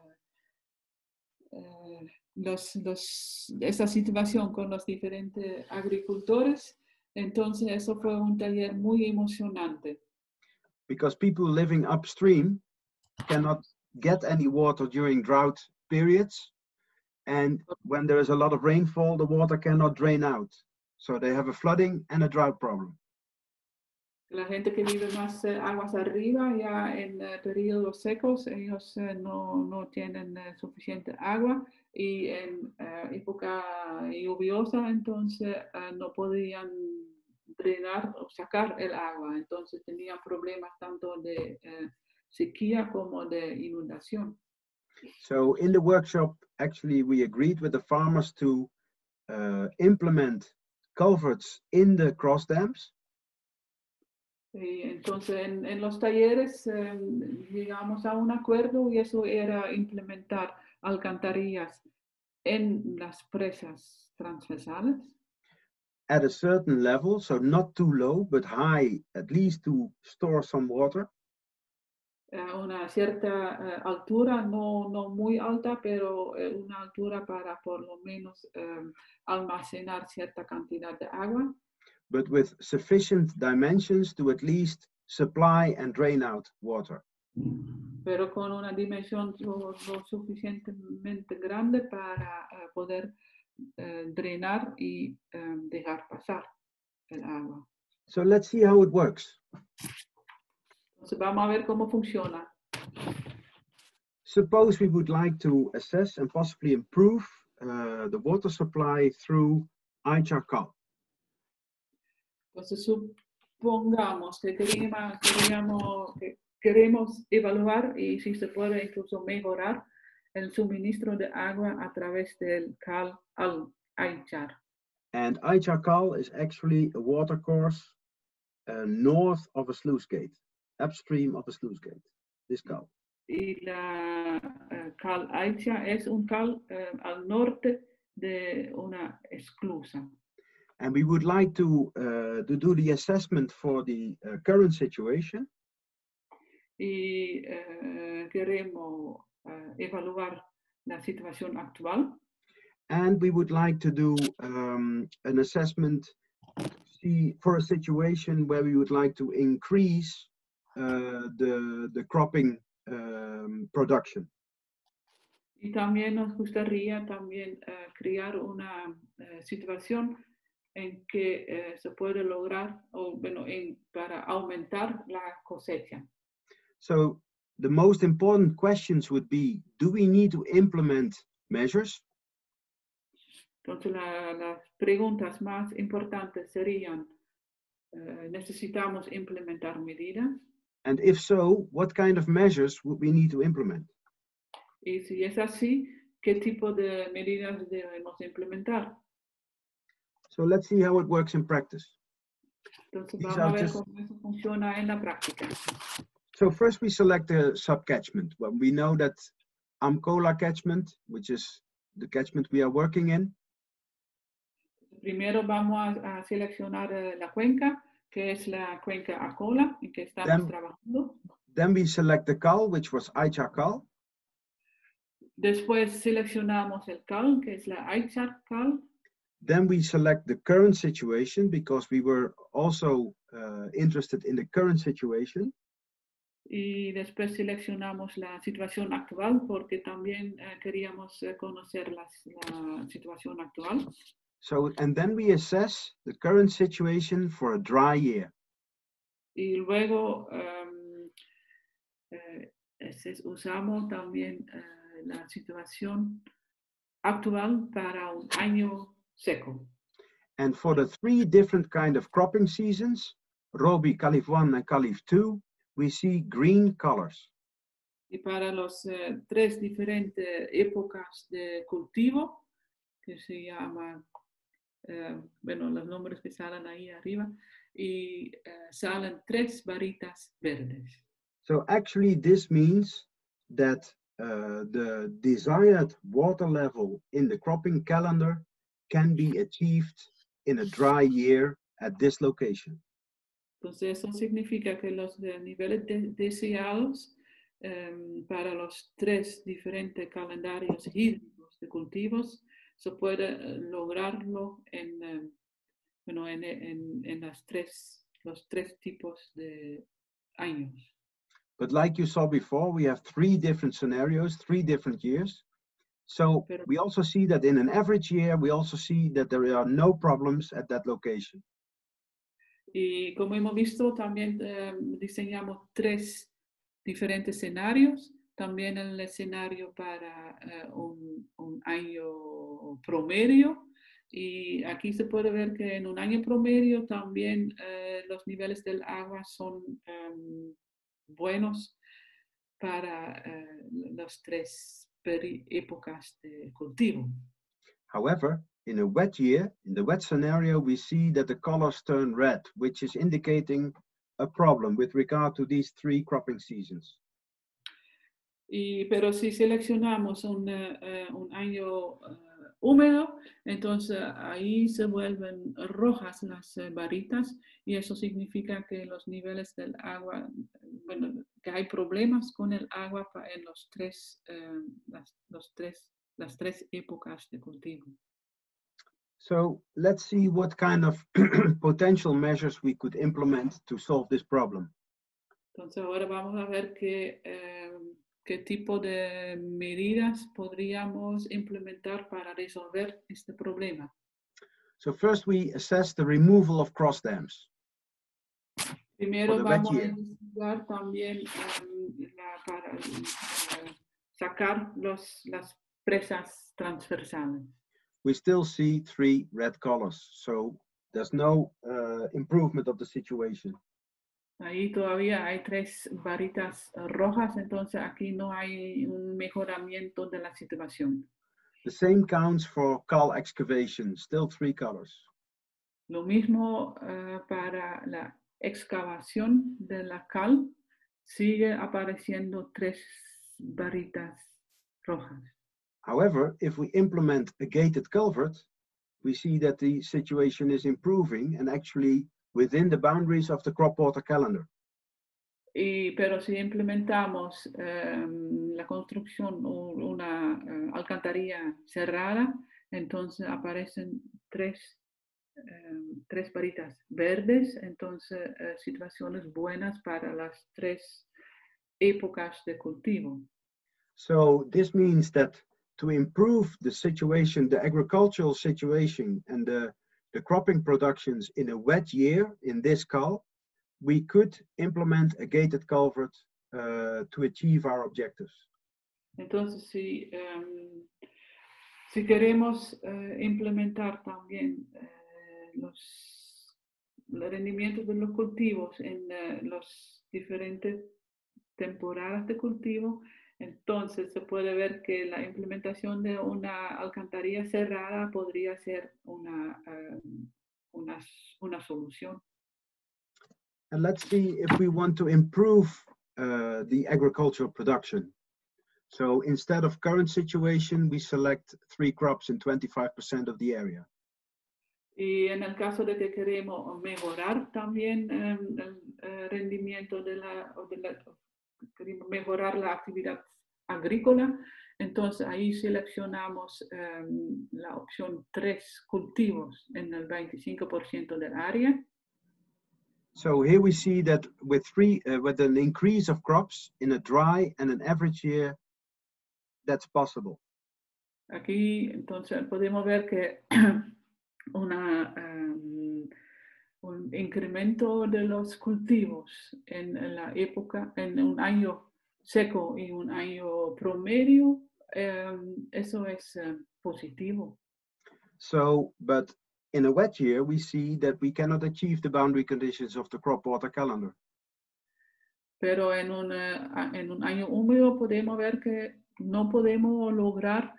esa situación con los diferentes agricultores, entonces eso fue un taller muy emocionante. Because people living upstream cannot get any water during drought periods, and when there is a lot of rainfall, the water cannot drain out. So they have a flooding and a drought problem. La gente que vive más aguas arriba, ya en periodos secos, ellos no tienen suficiente agua, y en época lluviosa, entonces no podían drenar o sacar el agua. Entonces tenían problemas tanto de sequía como de inundación. So in the workshop, actually, we agreed with the farmers to implement culverts in the cross dams. Y entonces en los talleres llegamos a un acuerdo, y eso era implementar alcantarillas en las presas transversales. At a certain level, so not too low, but high, at least to store some water. A una cierta altura, no muy alta, pero una altura para por lo menos almacenar cierta cantidad de agua. But with sufficient dimensions to at least supply and drain out water. Pero con una dimensión lo suficientemente grande para poder drenar y dejar pasar el agua. So let's see how it works. Entonces vamos a ver cómo funciona. Suppose we would like to assess and possibly improve the water supply through ICHAR-CAL. Entonces supongamos que queremos evaluar y si se puede incluso mejorar el suministro de agua a través del CAL al ICHAR. And ICHAR-CAL is actually a water course north of a sluice gate, upstream of a sluice gate, this CAL. Y la CAL ICHAR es un CAL al norte de una esclusa. And we would like to do the assessment for the current situation. Y queremos evaluar la situación actual. And we would like to do an assessment for a situation where we would like to increase the cropping production. Y también nos gustaría también crear una situación en que se puede lograr para aumentar la cosecha. So the most important questions would be, do we need to implement measures? Entonces, las preguntas más importantes serían, ¿necesitamos implementar medidas? And if so, what kind of measures would we need to implement? Y si es así, ¿qué tipo de medidas debemos implementar? So let's see how it works in practice. Entonces, These vamos a are ver just- cómo eso funciona en la práctica. So first we select the subcatchment. Well, we know that Amcola catchment, which is the catchment we are working in. Primero vamos a seleccionar la cuenca, que es la cuenca Acola, en que estamos trabajando. Then we select the CAL, which was Aicha CAL. Después seleccionamos el CAL, que es la Aichar CAL. Then we select the current situation because we were also interested in the current situation. Y después seleccionamos la situación actual porque también queríamos conocer la situación actual. So, and then we assess the current situation for a dry year. Y luego usamos también la situación actual para un año seco. And for the 3 different kind of cropping seasons, Robi, Calif 1 and Calif 2, we see green colors. Y para los 3 diferentes épocas de cultivo, que se llama, bueno, los nombres que salen ahí arriba, y salen 3 varitas verdes. So actually this means that the desired water level in the cropping calendar can be achieved in a dry year at this location. Entonces eso significa que los niveles deseados para los 3 diferentes calendarios hídricos de cultivos se puede lograrlo en, bueno, en los 3 tipos de años. But like you saw before, we have 3 different scenarios, 3 different years. So we also see that in an average year, we also see that there are no problems at that location. Y como hemos visto, también diseñamos 3 diferentes escenarios. También el escenario para un año promedio. Y aquí se puede ver que en un año promedio también los niveles del agua son buenos para las 3 épocas de cultivo. However, in a wet year, in the wet scenario, we see that the colors turn red, which is indicating a problem with regard to these 3 cropping seasons. Pero si seleccionamos un año húmedo, entonces ahí se vuelven rojas las varitas y eso significa que los niveles del agua, bueno, que hay problemas con el agua en las 3 épocas de cultivo. So let's see what kind of potential measures we could implement to solve this problem. Entonces ahora vamos a ver qué tipo de medidas podríamos implementar para resolver este problema. So first we assess the removal of cross dams. Primero vamos a investigar también para sacar las presas transversales. We still see 3 red colors, so there's no improvement of the situation. Ahí todavía hay 3 varitas rojas, entonces aquí no hay un mejoramiento de la situación. The same counts for CAL excavation, still 3 colors. Lo mismo para la excavación de la cal, sigue apareciendo 3 varitas rojas. However, if we implement a gated culvert, we see that the situation is improving and actually within the boundaries of the crop water calendar. Pero si implementamos la construcción o una alcantarilla cerrada, entonces aparecen 3 varitas verdes, entonces situaciones buenas para las 3 épocas de cultivo. So this means that to improve the situation, the agricultural situation and the cropping productions in a wet year in this CAL, we could implement a gated culvert to achieve our objectives. Entonces, si Si queremos implementar también los rendimientos de los cultivos en las diferentes temporadas de cultivo, entonces se puede ver que la implementación de una alcantarilla cerrada podría ser una solución. And let's see if we want to improve the agricultural production. So instead of current situation, we select 3 crops in 25% of the area. Y en el caso de que queremos mejorar también el rendimiento queremos mejorar la actividad agrícola, entonces ahí seleccionamos la opción 3 cultivos en el 25% del área. So here we see that with an increase of crops in a dry and an average year, that's possible. Aquí entonces podemos ver que un incremento de los cultivos en la época, en un año seco y un año promedio, eso es positivo. So, but in a wet year, we see that we cannot achieve the boundary conditions of the crop water calendar. Pero en un año húmedo podemos ver que no podemos lograr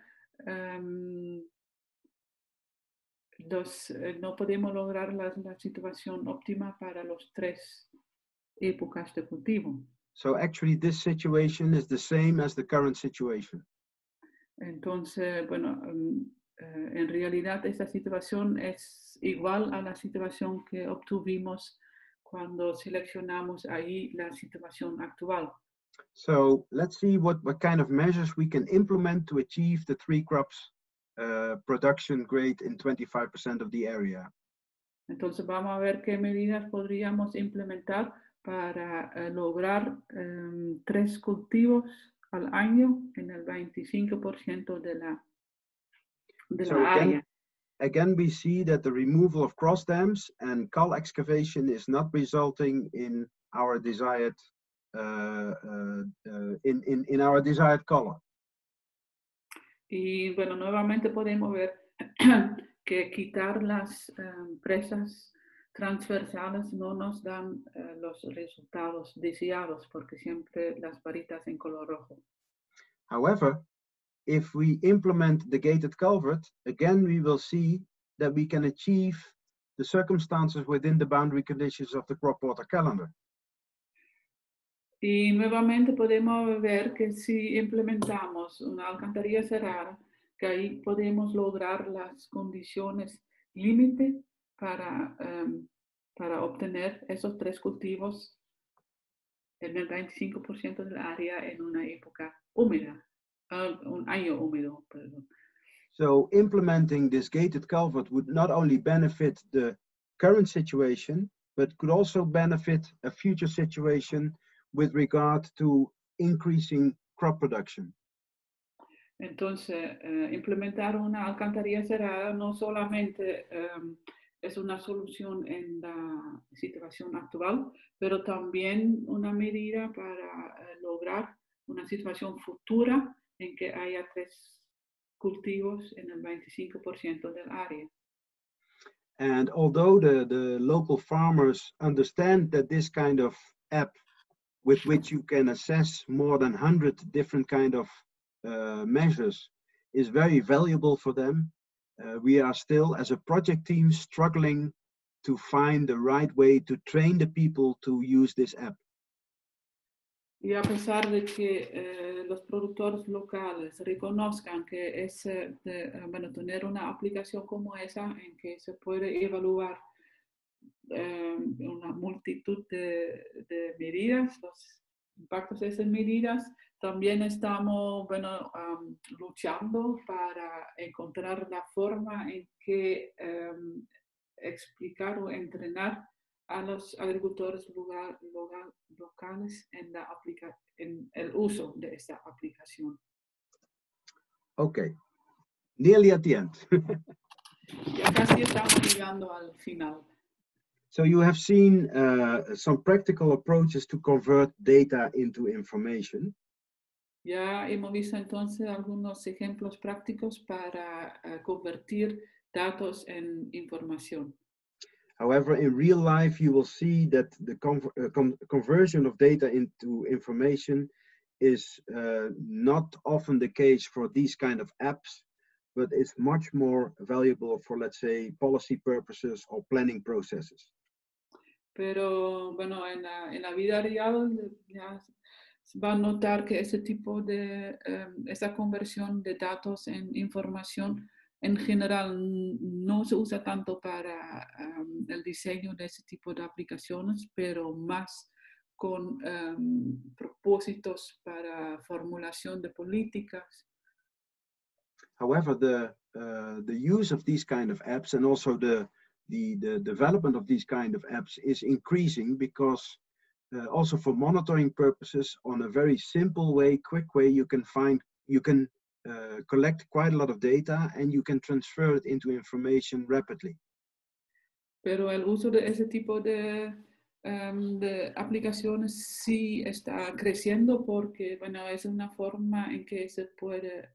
no podemos lograr la situación óptima para los 3 épocas de cultivo. So actually this situation is the same as the current situation. Entonces, bueno, en realidad esta situación es igual a la situación que obtuvimos cuando seleccionamos ahí la situación actual. So let's see what kind of measures we can implement to achieve the 3 crops production grade in 25% of the area. Entonces vamos a ver qué medidas podríamos implementar para lograr 3 cultivos al año en el 25% de la área. Again, we see that the removal of cross dams and cull excavation is not resulting in our desired in our desired color. Y bueno, nuevamente podemos ver que quitar las presas transversales no nos dan los resultados deseados porque siempre las varitas en color rojo. However, if we implement the gated culvert, again we will see that we can achieve the circumstances within the boundary conditions of the crop water calendar. Y nuevamente podemos ver que si implementamos una alcantarilla cerrada, que ahí podemos lograr las condiciones límite para obtener esos 3 cultivos en el 25% del área en una época húmeda, un año húmedo, perdón. So implementing this gated culvert would not only benefit the current situation, but could also benefit a future situation with regard to increasing crop production. Entonces, implementar una alcantarilla cerrada no solamente es una solución en la situación actual, pero también una medida para lograr una situación futura en que haya 3 cultivos en el 25% del área. And although the local farmers understand that this kind of app with which you can assess more than 100 different kind of measures is very valuable for them, we are still as a project team struggling to find the right way to train the people to use this app. Y a pesar de que los productores locales reconozcan que es bueno, tener una aplicación como esa en que se puede evaluar una multitud de medidas, los impactos de esas medidas, también estamos bueno, luchando para encontrar la forma en que explicar o entrenar a los agricultores locales en el uso de esta aplicación. Okay, nearly at the end. Ya casi estamos llegando al final. So you have seen some practical approaches to convert data into information. Ya hemos visto entonces algunos ejemplos prácticos para convertir datos en información. However, in real life, you will see that the conversion of data into information is not often the case for these kind of apps, but it's much more valuable for, let's say, policy purposes or planning processes. Pero bueno, en la vida real ya va a notar que ese tipo de, esa conversión de datos en información en general no se usa tanto para el diseño de ese tipo de aplicaciones, pero más con propósitos para formulación de políticas. However, the use of these kind of apps and also the development of these kind of apps is increasing because also for monitoring purposes, on a very simple way, quick way, you can collect quite a lot of data and you can transfer it into information rapidly. Pero el uso de ese tipo de aplicaciones sí está creciendo porque, bueno, es una forma en que se puede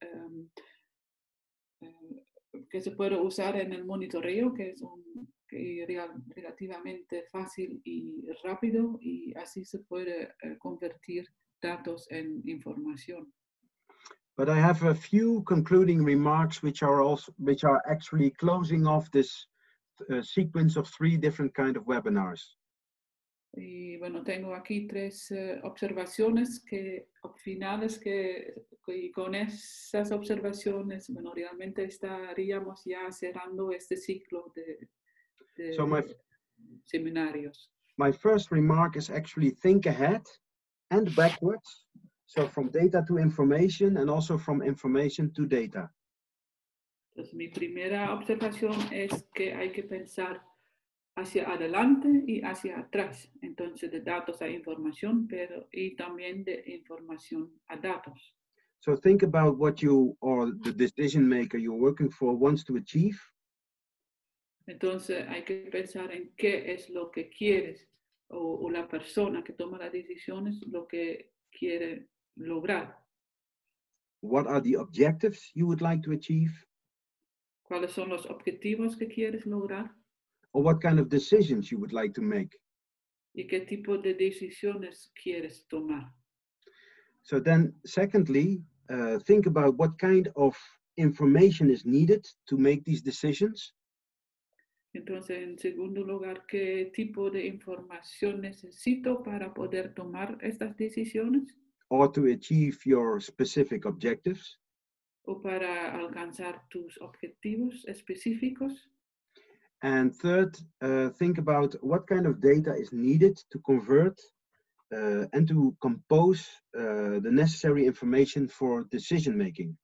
usar en el monitoreo, que es relativamente fácil y rápido, y así se puede convertir datos en información. But I have a few concluding remarks which are actually closing off this sequence of 3 different kind of webinars. Y bueno, tengo aquí 3 observaciones finales y con esas observaciones, bueno, realmente estaríamos ya cerrando este ciclo de seminarios. My first remark is actually think ahead and backwards. So from data to information and also from information to data. Entonces, mi primera observación es que hay que pensar hacia adelante y hacia atrás. Entonces, de datos a información, y también de información a datos. So think about what you or the decision maker you're working for wants to achieve. Entonces, hay que pensar en qué es lo que quieres o la persona que toma las decisiones lo que quiere lograr. What are the objectives you would like to achieve? ¿Cuáles son los objetivos que quieres lograr? Or what kind of decisions you would like to make? ¿Y qué tipo de decisiones quieres tomar? So then, secondly, think about what kind of information is needed to make these decisions. Entonces, en segundo lugar, ¿qué tipo de información necesito para poder tomar estas decisiones? Or to achieve your specific objectives. O para alcanzar tus objetivos específicos. And third, think about what kind of data is needed to convert and to compose the necessary information for decision making.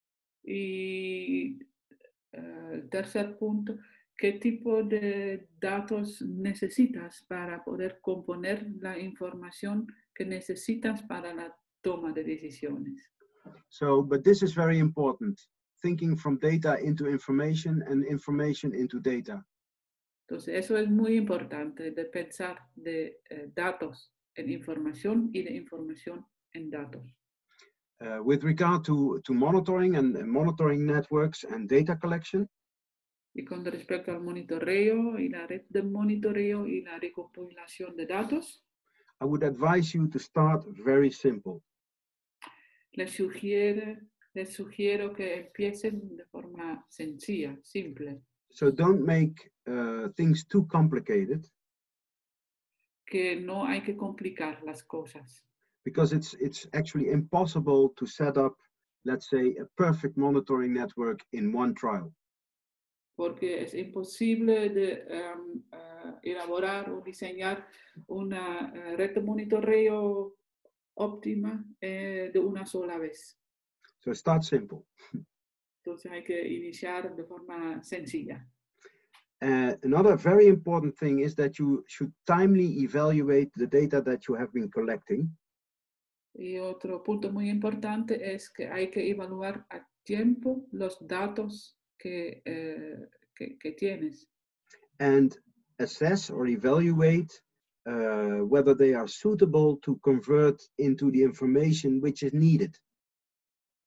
Y tercer punto, ¿qué tipo de datos necesitas para poder componer la información que necesitas para la toma de decisiones? So, but this is very important, thinking from data into information and information into data. Entonces, eso es muy importante, de pensar de datos en información y de información en datos. With regard to monitoring and monitoring networks and data collection. Y con respecto al monitoreo y la red de monitoreo y la recopilación de datos, I would advise you to start very simple. Les sugiero que empiecen de forma sencilla, simple. So don't make things too complicated. Que no hay que complicar las cosas. Because it's actually impossible to set up, let's say, a perfect monitoring network in one trial. Porque es imposible de elaborar o diseñar una red de monitoreo óptima de una sola vez. So start simple. Entonces hay que iniciar de forma sencilla. Another very important thing is that you should timely evaluate the data that you have been collecting. Y otro punto muy importante es que hay que evaluar a tiempo los datos que tienes. And assess or evaluate whether they are suitable to convert into the information which is needed.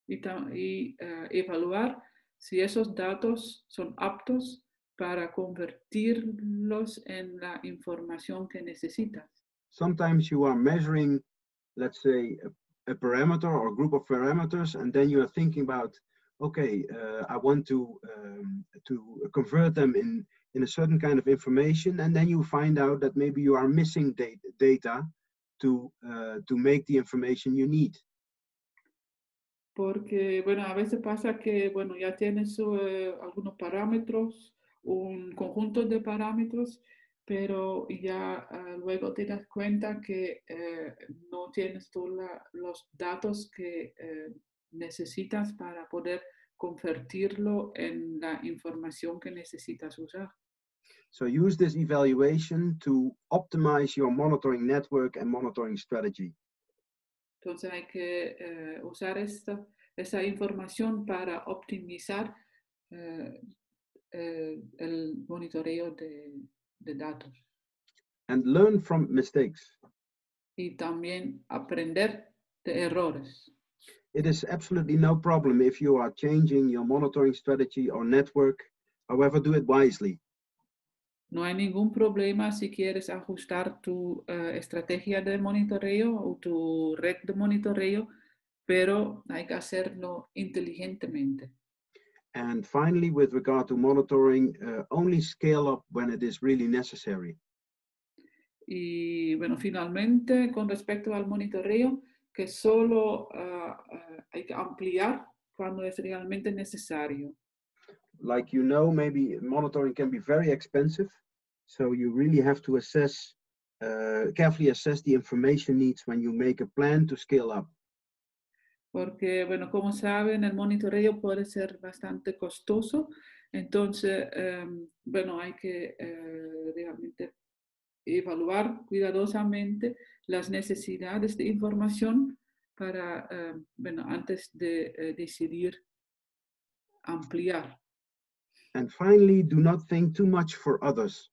y evaluar si esos datos son aptos para convertirlos en la información que necesitas. Sometimes you are measuring, let's say, a parameter or a group of parameters, and then you are thinking about, okay, I want to convert them in a certain kind of information, and then you find out that maybe you are missing data to make the information you need. Porque, bueno, a veces pasa que, bueno, ya tienes algunos parámetros, un conjunto de parámetros, pero ya luego te das cuenta que no tienes todos los datos que necesitas para poder convertirlo en la información que necesitas usar. So use this evaluation to optimize your monitoring network and monitoring strategy. Entonces hay que usar esa información para optimizar el monitoreo de datos. And learn from mistakes. Y también aprender de errores. It is absolutely no problem if you are changing your monitoring strategy or network. However, do it wisely. No hay ningún problema si quieres ajustar tu estrategia de monitoreo o tu red de monitoreo, pero hay que hacerlo inteligentemente. And finally, with regard to monitoring, only scale up when it is really necessary. Y bueno, finalmente, con respecto al monitoreo, que solo hay que ampliar cuando es realmente necesario. Like you know, maybe monitoring can be very expensive, so you really have to assess, carefully assess the information needs when you make a plan to scale up. Porque, bueno, como saben, el monitoreo puede ser bastante costoso, entonces, bueno, hay que realmente evaluar cuidadosamente las necesidades de información para, bueno, antes de decidir ampliar. And finally, do not think too much for others.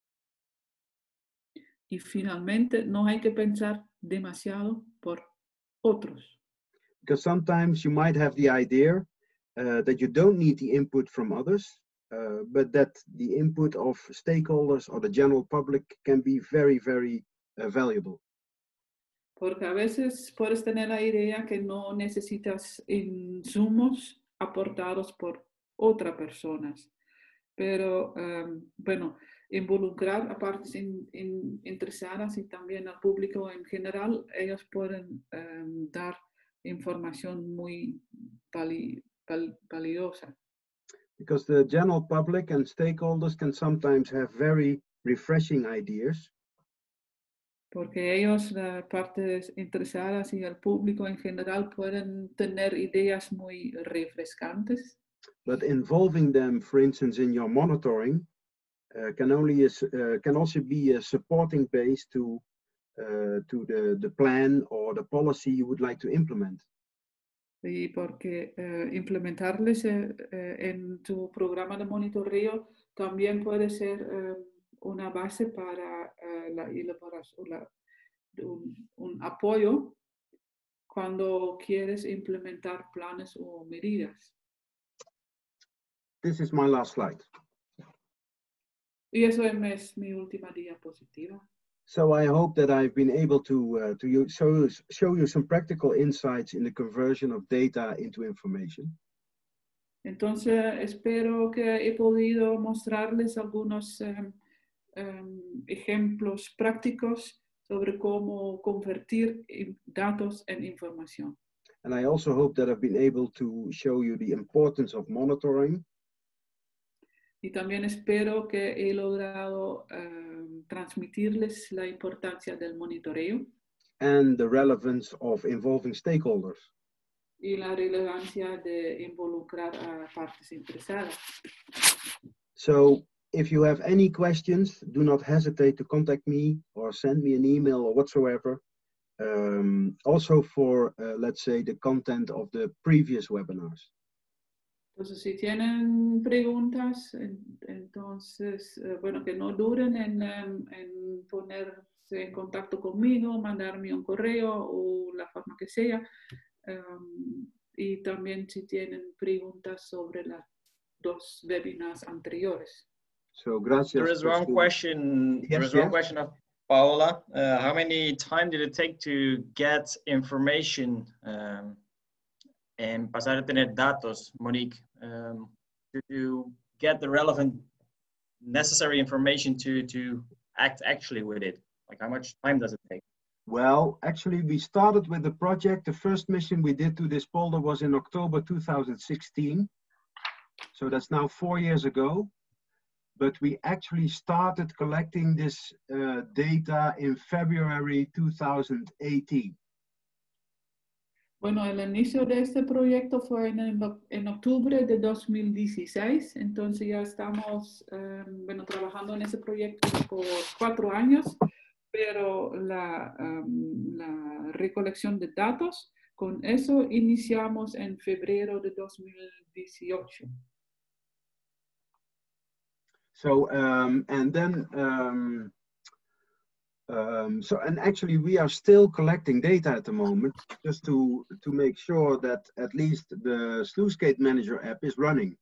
Y finalmente, no hay que pensar demasiado por otros. Because sometimes you might have the idea that you don't need the input from others, but that the input of stakeholders or the general public can be very, very valuable. Porque a veces puedes tener la idea que no necesitas insumos aportados por otras personas. Pero, bueno, involucrar a partes interesadas y también al público en general, ellos pueden dar información muy valiosa. Because the general public and stakeholders can sometimes have very refreshing ideas. Porque ellos, las partes interesadas y el público en general, pueden tener ideas muy refrescantes. But involving them, for instance, in your monitoring, can also be a supporting base to the plan or the policy you would like to implement. Y porque implementarles en tu programa de monitoreo también puede ser una base para un apoyo cuando quieres implementar planes o medidas. This is my last slide. Y eso es mi última diapositiva. So I hope that I've been able to show you some practical insights in the conversion of data into information. Entonces espero que he podido mostrarles algunos ejemplos prácticos sobre cómo convertir datos en información. And I also hope that I've been able to show you the importance of monitoring. Y también espero que he logrado transmitirles la importancia del monitoreo. And the relevance of involving stakeholders. Y la relevancia de involucrar a partes interesadas. So if you have any questions, do not hesitate to contact me or send me an email or whatsoever. Also for, let's say, the content of the previous webinars. Entonces, si tienen preguntas, entonces, bueno, que no duren en ponerse en contacto conmigo, mandarme un correo o la forma que sea. y también si tienen preguntas sobre las dos webinars anteriores. So, gracias. There is one question. Yes, There is one yes. question of Paola. How many time did it take to get information and pasar a tener datos, Monique, to get the relevant, necessary information to act actually with it? Like, how much time does it take? Well, actually, we started with the project. The first mission we did to this folder was in October 2016. So that's now 4 years ago. But we actually started collecting this data in February 2018. Bueno, el inicio de este proyecto fue en octubre de 2016, entonces ya estamos trabajando en ese proyecto por 4 años, pero la recolección de datos, con eso iniciamos en febrero de 2018. So, and then, and actually we are still collecting data at the moment, just to make sure that at least the Sluicegate Manager app is running.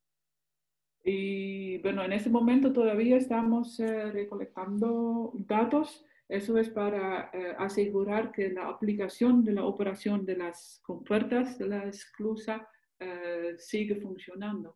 Y bueno, en este momento todavía estamos recolectando datos. Eso es para asegurar que la aplicación de la operación de las compuertas de la esclusa sigue funcionando.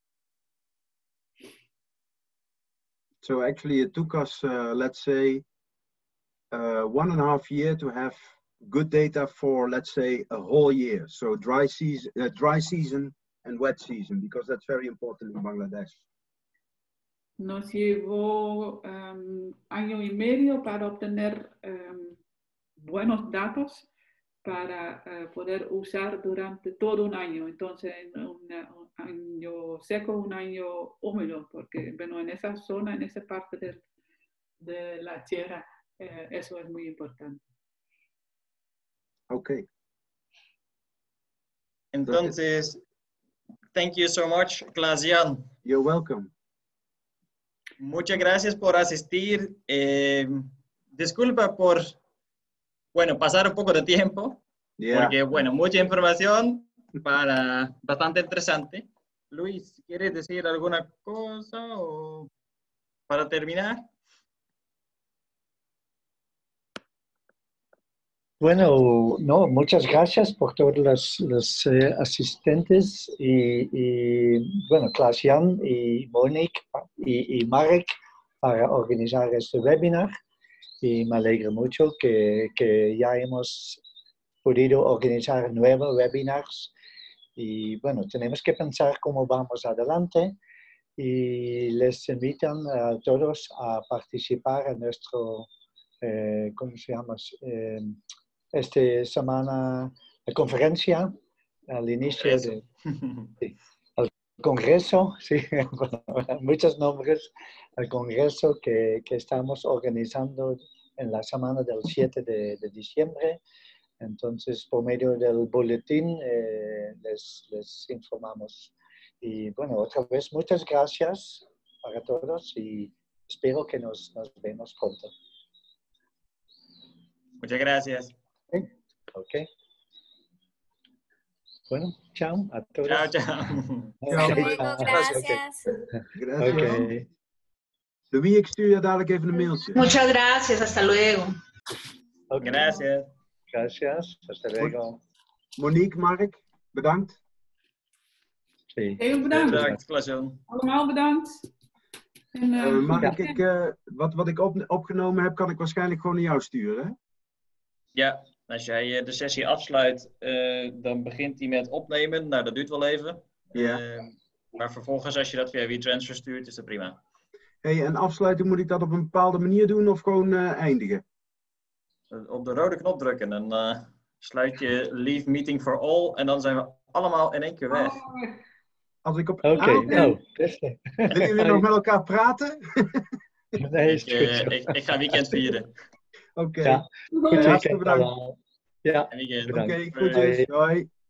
So actually it took us, let's say, 1.5 years to have good data for, let's say, a whole year. So dry season and wet season, because that's very important in Bangladesh. Nos llevó 1 año y medio para obtener buenos datos para poder usar durante todo un año. Entonces, un año seco, un año húmedo, porque bueno, en esa zona, en esa parte de la tierra, eso es muy importante. Okay. Entonces, thank you so much, Klaas-Jan. You're welcome. Muchas gracias por asistir. Disculpa por, bueno, pasar un poco de tiempo, porque, bueno, mucha información para bastante interesante. Luis, ¿quieres decir alguna cosa o para terminar? Bueno, no, muchas gracias por todos los asistentes y bueno, Klaas-Jan y Monique y Marek para organizar este webinar. Y me alegra mucho que ya hemos podido organizar nuevos webinars. Y bueno, tenemos que pensar cómo vamos adelante. Y les invitan a todos a participar en nuestro, ¿cómo se llama? Esta semana la conferencia al inicio del congreso, sí, muchos nombres, el congreso que estamos organizando en la semana del 7 de diciembre. Entonces, por medio del boletín les informamos. Y bueno, otra vez, muchas gracias para todos y espero que nos vemos pronto. Muchas gracias. Ok. Bueno, chao a todos. Chao, chao. Hasta luego, gracias. Gracias. Okay. Louis, ik stuur je dadelijk even een mailtje. Muchas gracias, hasta luego. Okay. Gracias. Gracias, hasta luego. Monique, Mark, bedankt. Sí. Heel bedankt. Bedankt, Klaas-Jan. Allemaal bedankt. En, Mark, wat ik opgenomen heb, kan ik waarschijnlijk gewoon naar jou sturen, hè? Ja, als jij de sessie afsluit, dan begint hij met opnemen. Nou, dat duurt wel even. Ja. Maar vervolgens, als je dat via WeTransfer stuurt, is dat prima. Hey, en afsluiten, moet ik dat op een bepaalde manier doen of gewoon eindigen? Op de rode knop drukken, dan sluit je Leave Meeting for All en dan zijn we allemaal in één keer weg. Als ik op... Oké, nou, beste. Willen jullie nog met elkaar praten? Nee, is goed. Ik ga weekend vieren. Oké. Ja, goed hartstikke weekend bedankt. allemaal. Ja, Weekend. bedankt. Oké, groetjes. Hoi.